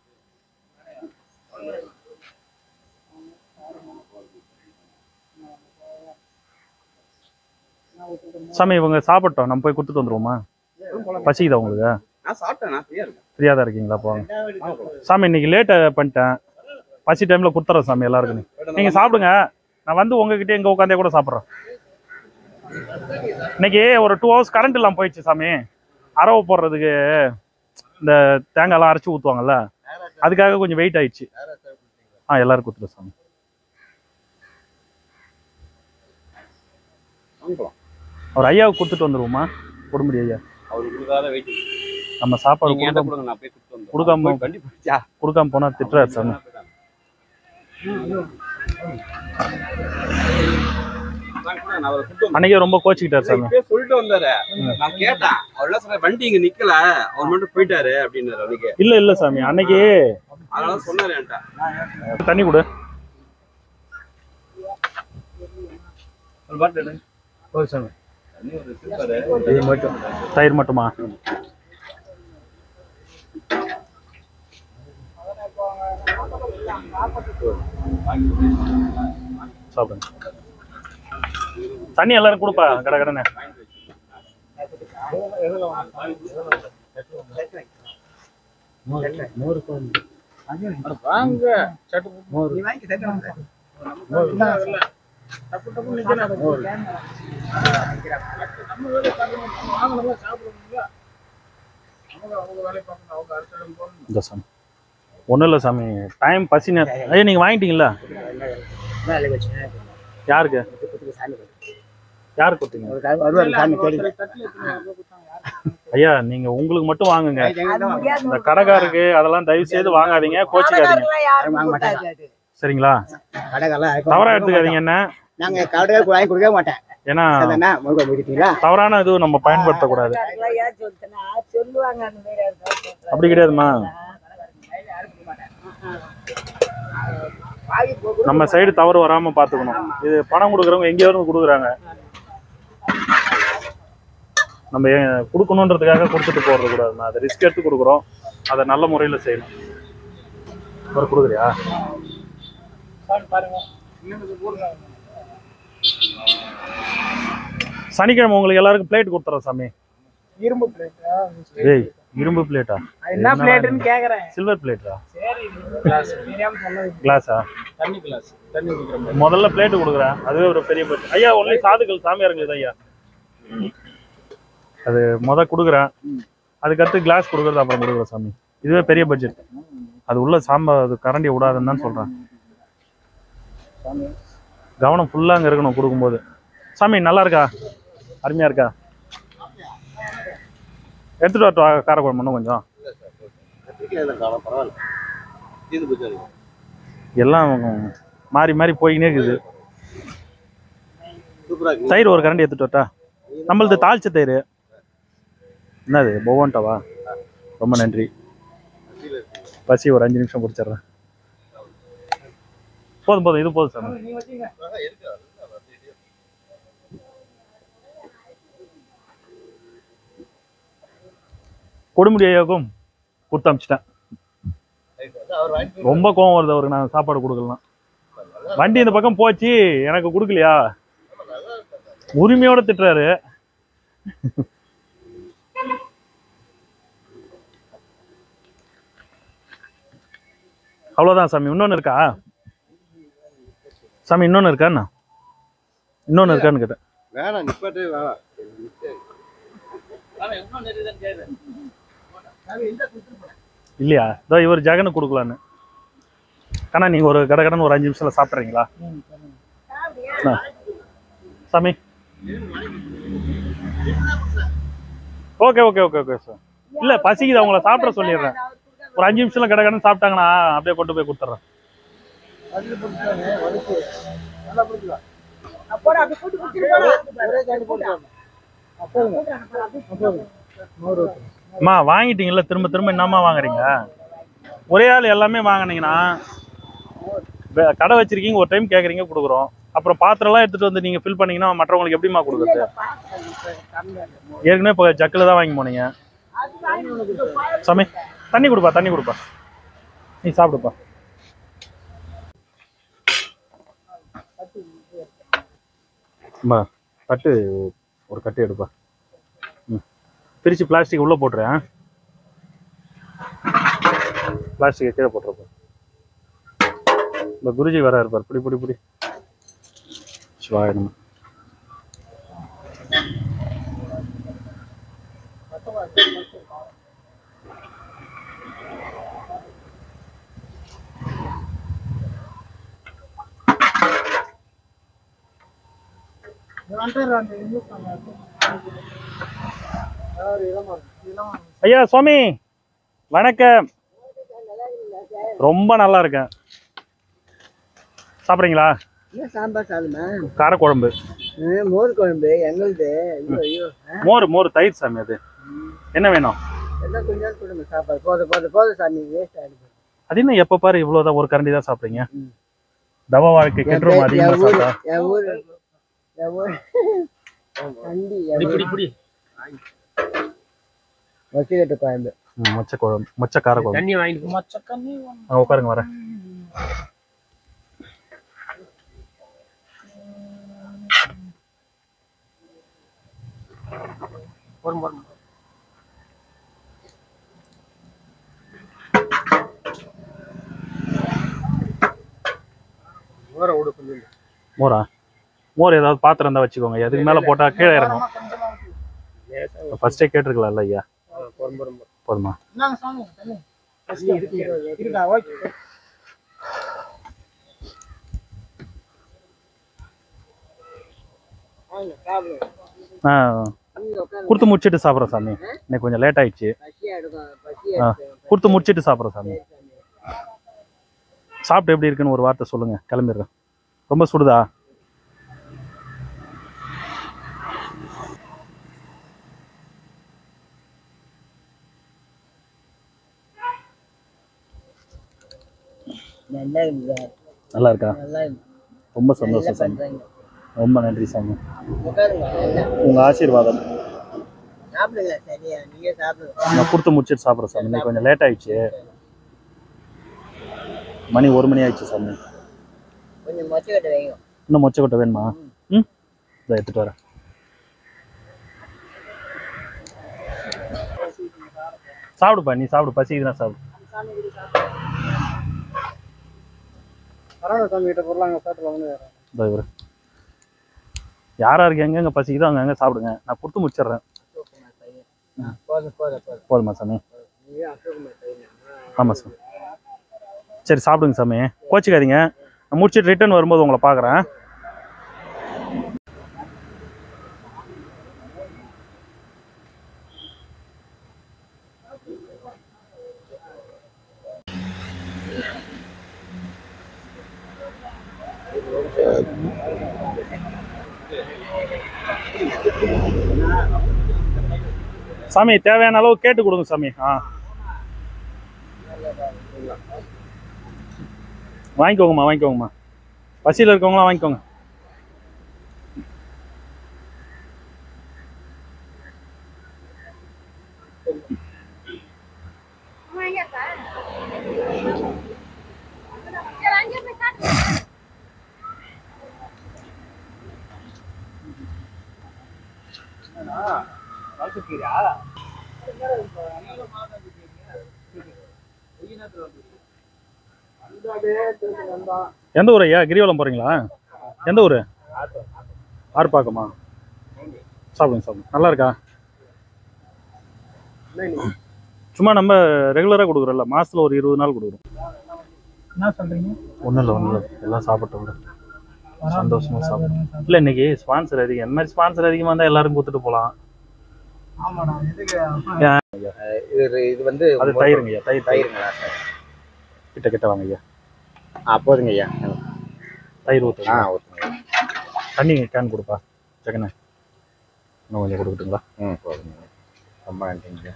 சாமி இவங்க சாப்பிட்டோம், நம்ம போய் கொடுத்துட்டு வந்துருவோமா? பசிக்குதா உங்களுக்கு? ஃப்ரீயாக தான் இருக்கீங்களா? போங்க சாமி. இன்னைக்கு லேட்டை பண்ணிட்டேன், பசி டைமில் கொடுத்துட்றேன் சாமி எல்லாருக்கும். நீங்கள் சாப்பிடுங்க, நான் வந்து உங்ககிட்ட இங்கே உட்காந்தே கூட சாப்பிட்றேன். இன்னைக்கு ஒரு 2 hours கரண்ட் இல்லாமல் போயிடுச்சு சாமி. அரவை போடுறதுக்கு இந்த தேங்காய்லாம் அரைச்சி ஊற்றுவாங்கல்ல, அதுக்காக கொஞ்சம் வெயிட் ஆயிடுச்சு. எல்லாரும் கொடுத்துரு சாமி. அவர் ஐயாவுக்கு கொடுத்துட்டு வந்துருவோமா? கொடுமுடி ஐயா நம்ம சாப்பாடு கொடுக்காம போனா திட்டுறாரு சாமி. அன்னைக்கே ரொம்ப கோச்சிக்கிட்டாரு சாமி. சொல்லிட்டு வந்தாரு, நான் கேட்டேன், அவர் சொன்ன வண்டி இங்க நிக்கல, அவர் மட்டும் போயிட்டாரு அப்படின்னு. இல்ல சாமி, அன்னைக்கு அதனால சொன்னாரு. தண்ணி கொடு. தயிர் மட்டுமா? சாப்பிடுங்க. தண்ணி எல்லாரும் கொடுப்பா கடை கடனை. ஒன்றும் இல்லை சாமி, டைம் பசி நேரம். ஐயா நீங்கள் வாங்கிட்டீங்களா? யாருக்கு யாருக்கு கொடுத்தீங்க? ஐயா நீங்க உங்களுக்கு மட்டும் வாங்குங்க, இந்த கடைக்காருக்கு அதெல்லாம் தயவு செய்து வாங்காதீங்க, கோச்சிக்காதீங்க சரிங்களா? தவறா எடுத்துக்காதீங்க. என்ன நாங்க கடைக்கு வாங்கி கொடுக்க மாட்டேன், ஏன்னா தவறான இது நம்ம பயன்படுத்தக்கூடாது. அப்படி கிடையாதுமா, நம்ம சைடு தவறு வராம பாத்துக்கணும். இது பணம் கொடுக்குறவங்க எங்கேயோ இருந்து கொடுக்குறாங்க, நம்ம கொடுக்கணுன்றதுக்காக கொடுத்துட்டு போறது கூடாது. அதை ரிஸ்க் எடுத்து கொடுக்குறோம், அதை நல்ல முறையில் செய்யணும். ஒரு கொடுக்குறியா? சனிக்கிழமை உங்களுக்கு எல்லாருக்கும் பிளேட் கொடுத்துறோம் சாமி. இரும்பு பிளேட்டா? ஏய் இரும்பு பிளேட்டா? என்ன பிளேட்னு கேக்குறேன். Silver pleated? கிளாஸ் மீடியம் சொன்னது. கிளாஸா? தண்ணி கிளாஸ், தண்ணி குடிக்கிற முதல்ல பிளேட் கொடுக்குறேன், அதுவே ஒரு பெரிய பட்ஜெட். ஐயா ஒன்லி சாதுக்கள் சாமியாருங்களுக்கு ஐயா அது கொடுக்குறேன், அதுக்கடுத்து கிளாஸ் கொடுக்குறது அப்புறம் கொடுக்குறேன் சாமி. இதுவே பெரிய பட்ஜெட். அது உள்ள சாம்பார் அது கரண்டியை விடாதுன்னு தான் சொல்றேன். கவனம் ஃபுல்லா அங்க இருக்கணும் கொடுக்கும்போது. சாமி நல்லா இருக்கா? அருமையா இருக்கா? எடுத்துட்டு வரட்டா காரக்குழம்பு இன்னும் கொஞ்சம்? எல்லாம் மாறி மாறி போய்கினே இருக்குது. தயிர் ஒரு கரண்டி எடுத்துட்டு வரட்டா? நம்மளது தாளிச்ச தயிர். என்னது பவான்டாவா? ரொம்ப நன்றி. பசி ஒரு 5 நிமிஷம் குடிச்சிடுறேன். போதும் இது போதும் சார். கொடுமுடியாக்கும் கொடுத்து அமிச்சிட்டேன். ரொம்ப கோவம் வருது அவருக்கு, நான் சாப்பாடு கொடுக்கலாம். வண்டி இந்த பக்கம் போச்சு, எனக்கு கொடுக்கலையா? உரிமையோட திட்டுறாரு. அவ்வளோதான் சாமி. இன்னொன்று இருக்கா சாமி? இன்னொன்று இருக்காண்ணா? இன்னொன்று இருக்கான்னு கேட்டேன். வேணாம் நிப்பாட்டே வேணாம். இல்லையா? இதோ இவர் ஜெகனுக்கு கொடுக்கலான்னு. கண்ணா நீங்கள் ஒரு கடன் ஒரு 5 நிமிஷத்தில் சாப்பிட்றீங்களா சாமி? Okay okay okay okay sir. இல்லை பசிக்குது, அவங்கள சாப்பிட சொல்லிடுறேன். ஒரு 5 நிமிஷத்தில் கடன் சாப்பிட்டாங்கன்னா அப்படியே கொண்டு போய் கொடுத்துட்றேன். அம்மா வாங்கிட்டீங்கல்ல, திரும்ப திரும்ப என்னம்மா வாங்குறீங்க? ஒரே ஆள் எல்லாமே வாங்கினீங்கன்னா கடை வச்சிருக்கீங்க, ஒரு டைம் கேட்குறீங்க கொடுக்குறோம். அப்புறம் பாத்திரம்லாம் எடுத்துகிட்டு வந்து நீங்கள் ஃபில் பண்ணீங்கன்னா மற்றவங்களுக்கு எப்படிமா கொடுக்குறது? ஏற்கனவே இப்போ ஜக்கில் தான் வாங்கி போனீங்க. சாமி தண்ணி கொடுப்பா, தண்ணி கொடுப்பா. நீ சாப்பிடுப்பா. அம்மா தட்டு ஒரு கட்டு எடுப்பா. பிரித்து பிளாஸ்டிக் உள்ளே போட்டுறேன். பிளாஸ்டிக்கை கீழே போட்டுருப்பா. இந்த குருஜி வர இருப்பார். புடி புடி புடி. சிவாயனம். ஐயா சுவாமி வணக்கம். ரொம்ப நல்லா இருக்கேன். சாப்பிட்றீங்களா? சாம்பார் சாதமா? காரக்குழம்பு. மோர் குழம்பு எங்களுது. மோர் தயிர் சாமி. அது என்ன வேணும்? எல்லாம் கொஞ்சம் கொடுங்க சாப்பாடு. போதும் சாமி, வேஸ்ட் ஆகிடுது. அது என்ன எப்போ பாரு இவ்வளோதான், ஒரு கரண்டி தான் சாப்பிட்றீங்க? தவ வாழ்க்கை கெட்டுரும் அதிகமாக சாப்பிட்டா. மொச்சக்கட்டு குழம்பு. மொச்சை குழம்பு, மொச்சை கார குழம்பு. தண்ணி வாங்கிட்டு உட்காருங்க வரேன். மோரா? மோர் ஏதாவது பாத்திரம் இருந்தா வச்சுக்கோங்க. எதுக்கு மேல போட்டா கீழே இறங்கும். ஃபர்ஸ்டே கேட்டிருக்கலாம்ல ஐயா. போதுமா? கொடுத்து முடிச்சிட்டு சாப்பிட்றேன் சாமி. இன்னைக்கு கொஞ்சம் லேட் ஆயிடுச்சு. கொடுத்து முடிச்சிட்டு சாப்பிட்றேன் சாமி. சாப்பிட்டு எப்படி இருக்குன்னு ஒரு வார்த்தை சொல்லுங்க, கிளம்பிடுறேன். ரொம்ப சுடுதா? நல்லா இருக்கா? ரொம்ப சந்தோஷம் சாமி. ரொம்ப நன்றி சாமி. உங்க ஆசீர்வாதம். நான் கொடுத்து முடிச்சிட்டு சாப்பிட்றேன் சாமி. இன்னைக்கு கொஞ்சம் லேட் ஆயிடுச்சு. மணி 1 மணி ஆயிடுச்சு சாமி. இன்னும் மொச்சக்கொட்டை வேணுமா? இதை எடுத்துட்டு வரேன். சாப்பிடுப்பா, நீ சாப்பிடு. பசிக்குதுன்னா சாப்பிடு. யாராருக்கு எங்கெங்க பசிக்குதோ அங்கங்க சாப்பிடுங்க. நான் கொடுத்து முடிச்சிடுறேன். போதுமா சாமி? ஆமாம் சாமி. சரி சாப்பிடுங்க சாமி, கோச்சிக்காதீங்க. நான் முடிச்சுட்டு ரிட்டர்ன் வரும்போது உங்களை பார்க்குறேன். சாமி தேவையான அளவு கேட்டு கொடுங்க சாமி. வாங்கிக்கோங்கம்மா. பசியில் இருக்கவங்களாம் வாங்கிக்கோங்க. எந்த ஊர் ஐயா? கிரிவலம் போறீங்களா? எந்த ஊர்? ஆர்ப்பாக்கமா? சாப்பிடுங்க சாப்பிடுங்க. நல்லா இருக்கா? சும்மா நம்ம ரெகுலராக கொடுக்குறோம்ல, மாசத்துல ஒரு 20 நாள் கொடுக்குறோம். என்ன சொல்றீங்க? ஒன்றும் இல்லை எல்லாம் சாப்பிட்டோம், சந்தோஷமா சாப்பிடும். இல்லை இன்னைக்கு ஸ்பான்சர் அதிகம், இந்த மாதிரி ஸ்பான்சர் அதிகமாக இருந்தால் எல்லாரும் கொடுத்துட்டு போகலாம். இது வந்து அது தயிருங்க ஐயா, தயிருங்களா சார்? கிட்ட வாங்க ஐயா. போதுங்க ஐயா. தயிர் ஊற்று. ஊற்றுங்க. தண்ணி கேன் கொடுப்பா ஜெகனே. இன்னும் கொஞ்சம் கொடுக்கட்டுங்களா? போதுங்க. ரொம்ப நன்றிங்க.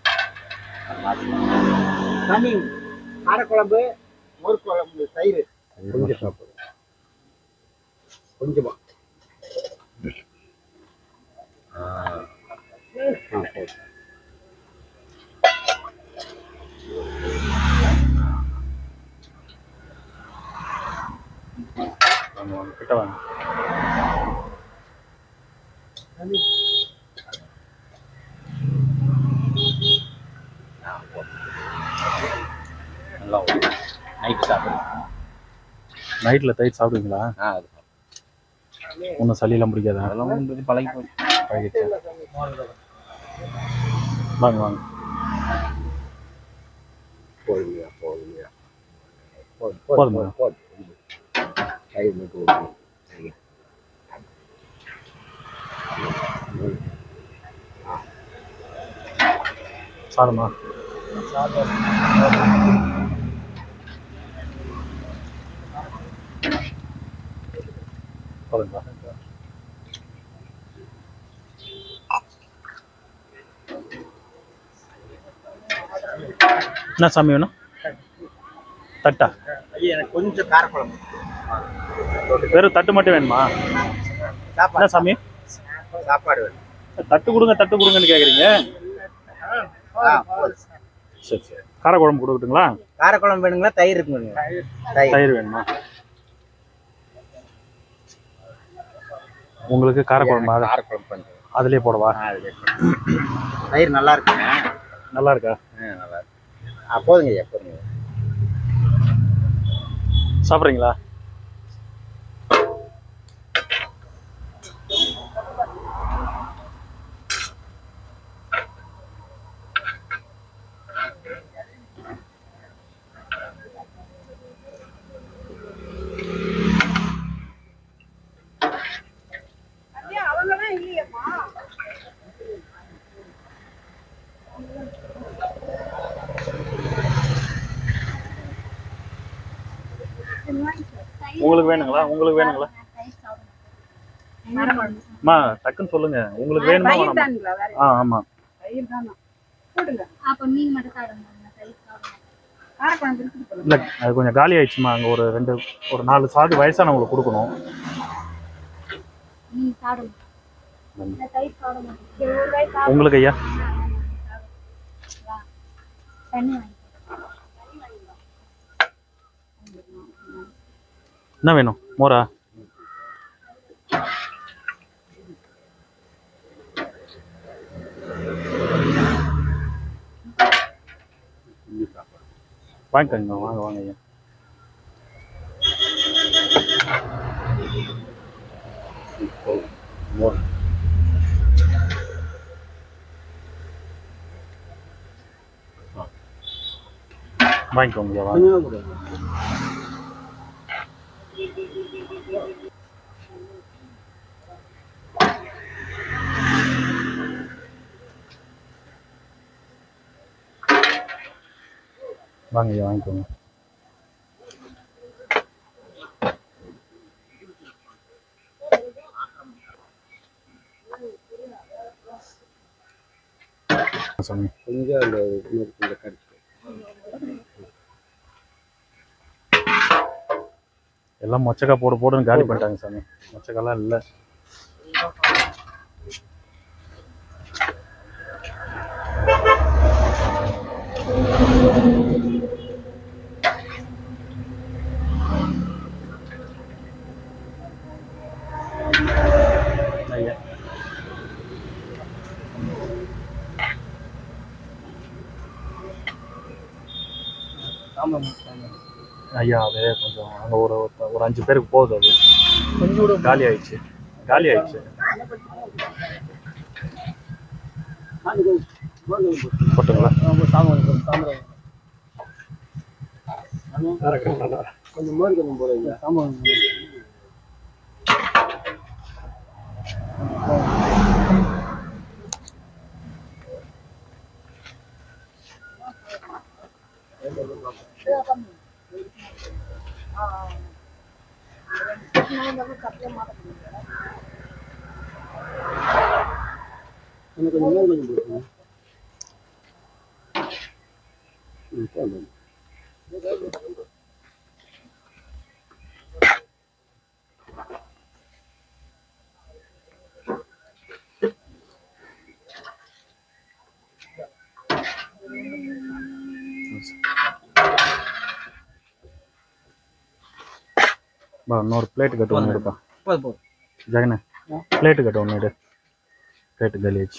தண்ணி, காரக்குழம்பு, மோர் குழம்பு, தயிர் கொஞ்சம் சாப்பிடுங்க. கொஞ்சமா. கிட்ட வாங்க. நல்லா நைட்டு சாப்பிடுங்க. நைட்டில் தயிர் சாப்பிடுவீங்களா? அது ஒன்றும் சளியெல்லாம் பிடிக்காதா? அதெல்லாம் பழகி பழகிடுச்சு. வாங்க வாங்க. போதுங்க. போதுமா? தயிர் மட்டும் ஊற்றுங்க. சாதமா? போதுங்களா? என்ன சாமி வேணும்? தட்டா? எனக்கு கொஞ்சம் காரக்குழம்பு. வெறும் தட்டு மட்டும் வேணுமா? என்ன சாமி? சாப்பாடு வேணும். தட்டு கொடுங்கன்னு கேட்குறீங்க. சரி சரி. காரக்குழம்பு கொடுக்கட்டுங்களா? காரக்குழம்பு வேணுங்களா? தயிர் இருக்குங்க. தயிர் வேணுமா? உங்களுக்கு காரக்குழம்பு? காரக்குழம்பு பண்ணுங்க. அதுலேயே போடவா? தயிர் நல்லா இருக்குங்க. நல்லா இருக்கா? நல்லா இருக்கு. போதுங்க ஐயா, போதுங்க. சாப்பிட்றீங்களா? உங்களுக்கு வேணுங்களா? அம்மா டக்குன்னு சொல்லுங்க, உங்களுக்கு வேணுமா வேணாமா? ஆமா. இல்லை அது கொஞ்சம் காலி ஆயிடுச்சுமா. அங்கே ஒரு 4 சாது வயசானவங்களுக்கு கொடுக்கணும். உங்களுக்கு ஐயா என்ன வேணும்? மோரா? வாங்கிக்கோங்க, வாங்க ஐயா. மோர் வாங்கிக்கோங்க ஐயா, வாங்க. வாங்க ஐயா, வாங்கிக்கோங்க. சாமி கொஞ்சம் அந்த கொஞ்சம் கடிச்சு எல்லாம் மொச்சக்காய் போடுன்னு காலி பண்ணிட்டாங்க சாமி. மொச்சக்காய்லாம் இல்லை. ஐயா ஐயா அது கொஞ்சம் அங்கே ஒரு 5 பேருக்கு போகுது, அது கொஞ்சம் காலி ஆயிடுச்சு. போட்டுங்களா? கொஞ்சம் மோர் கொஞ்சம் போடுங்க. இன்னொரு பிளேட் கட்டு ஒன்று எடுப்பா ஜெகனே, பிளேட்டு கட்டு ஒன்று எடு. பிளேட்டு கலியாச்சு.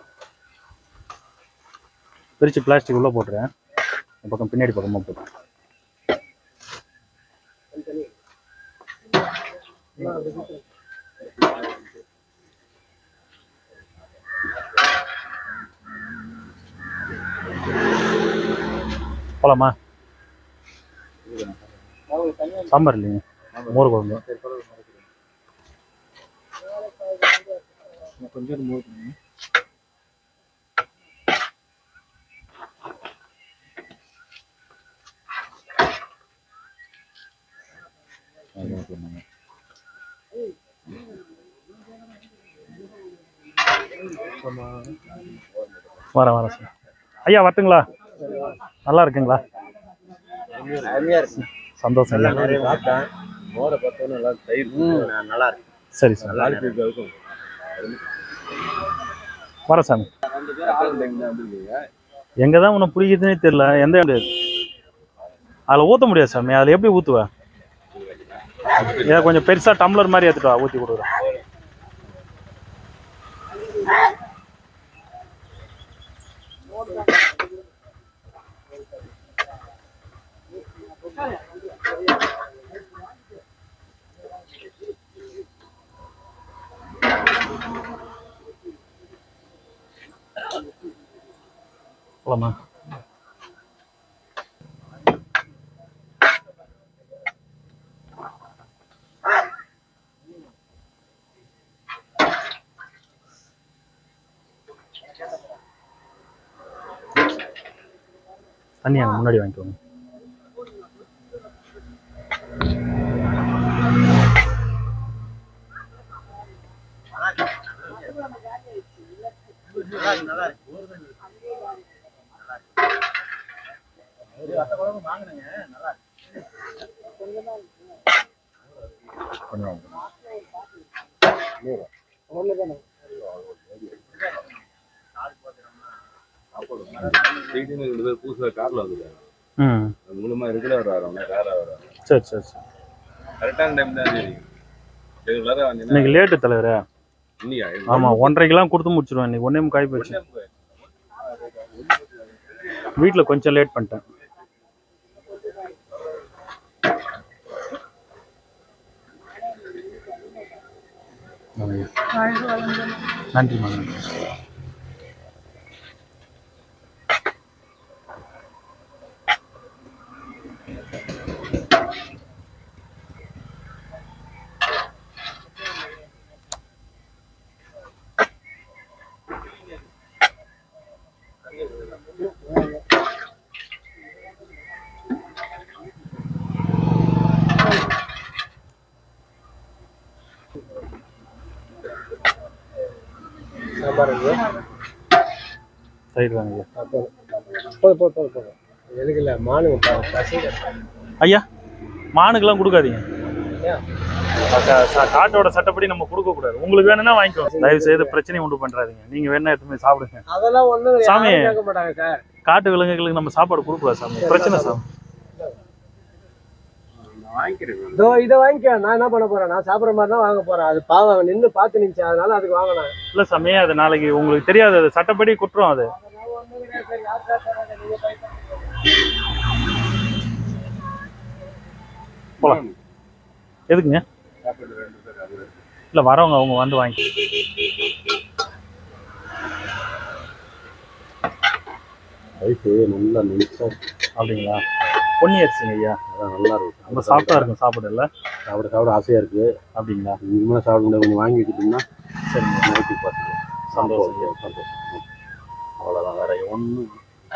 பிரித்து பிளாஸ்டிக் உள்ளே போட்டுறேன். பக்கம் பின்னாடி பக்கமாக போட்டு போலாமா? சாம்பார் இல்லைங்க, மோர் குழம்பு. கொஞ்சம் மோர் வரேன் சார். ஐயா வரட்டுங்களா? நல்லா இருக்குங்களா? சந்தோஷம். சரி சார், வரேன் சாமி. எங்கே தான் உன்னை பிடிக்குதுன்னே தெரியல. எந்த அதில் ஊற்ற முடியாது சாமி. அதில் எப்படி ஊற்றுவேன்? ஏன் கொஞ்சம் பெருசாக டம்ளர் மாதிரி ஏற்றுட்டு வா, ஊற்றி கொடுக்குறேன். போலாமா? தண்ணி அங்கே முன்னாடி வாங்கிக்கோங்க. புதுசா கார்ல வந்துருக்காங்க. மூலமா ரெகுலர் வரோம், காரா வரோம். சரி சரி சரி. கரெக்டான டைம் தான் ரெகுலரா வந்து. இன்னைக்கு லேட்டு தலைவரே. இல்லையா? ஆமா, 1:30க்கெல்லாம் கொடுத்து முடிச்சிருவேன். இன்னைக்கு 1:30 காய் போச்சு. வீட்டில் கொஞ்சம் லேட் பண்ணிட்டேன். நன்றிம்மா. ஐயா, மானுக்கெல்லாம் கொடுக்காதீங்க. காட்டோட சட்டப்படி நம்ம கொடுக்க கூடாது. உங்களுக்கு வேணும்னா வாங்கிக்கோ. தயவு செய்து பிரச்சனையை உண்டு பண்றாதீங்க. நீங்க வேணா எடுத்து சாப்பிடுங்க. அதெல்லாம் ஒண்ணும் சாமி, கேட்க மாட்டாங்க சார். காட்டு விலங்குகளுக்கு நம்ம சாப்பாடு கொடுக்கூடாது சாமி. பிரச்சனை சாமி. இதை வாங்கிக்க. நான் என்ன பண்ண போறேன்? நான் சாப்பிட்ற மாதிரி தான் வாங்க போறேன். அது பாவம் நின்று பார்த்து நின்ச்சு, அதனால அதுக்கு வாங்கினேன். இல்ல சாமி, அது நாளைக்கு உங்களுக்கு தெரியாது. அது சட்டப்படி குற்றம். அது போலாம். எதுக்குங்க? இல்லை வரவங்க அவங்க வந்து வாங்கி. ரைஸு நல்லா நெல்ஸாக அப்படிங்களா? பொன்னி அரிசிங்க ஐயா. அதான் நல்லா இருக்கும். ரொம்ப சாஃப்டாக இருக்கும் சாப்பிட. இல்லை சாப்பிட ஆசையாக இருக்குது. அப்படிங்களா? இனிமேல் சாப்பிட முடியாது. கொஞ்சம் வாங்கி வச்சுட்டோம்னா சரிங்க. நைட்டுக்கு பார்த்துக்கலாம். சந்தோஷம். சந்தோஷம். அவ்வளோதான், வேற ஒன்றும்.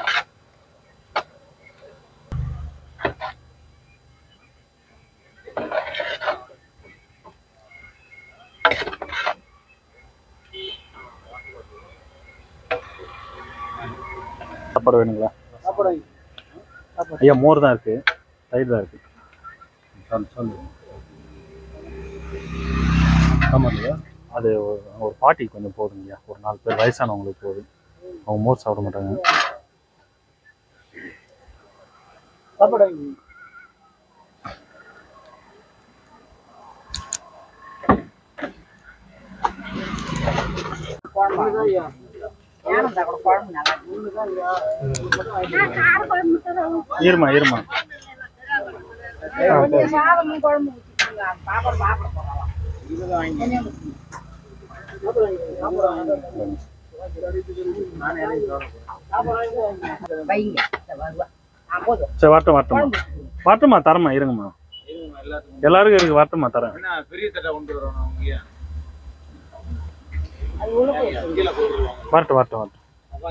சாப்பாடு வேணுங்களா? ஐயா மோர் தான் இருக்கு, தயிர் தான் இருக்கு. ஆமாம் இல்லையா? அது ஒரு பாட்டிக்கு கொஞ்சம் போதுங்கய்யா. ஒரு 4 பேர் வயசானவங்களுக்கு போதும். அவங்க மோர் சாப்பிட மாட்டாங்க. இருமா இருமா. சரி வரட்டும் வரட்டுமா வரட்டுமா தரமா இருங்கம்மா. எல்லாருக்கும் இருக்கு வரட்டுமா தரேன். வரட்டும் வரட்டும் வரட்டும்.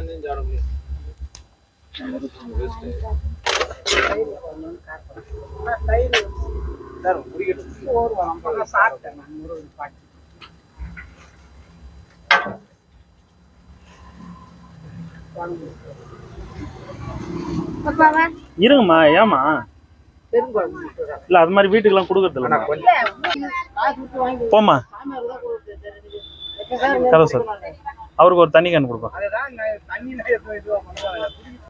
இருங்கம்மா. ஏமா இல்ல அது மாதிரி வீட்டுக்கெல்லாம் கொடுக்கறது இல்ல. போமா கதை சார். அவருக்கு ஒரு தண்ணி கேன் கொடுப்போம்.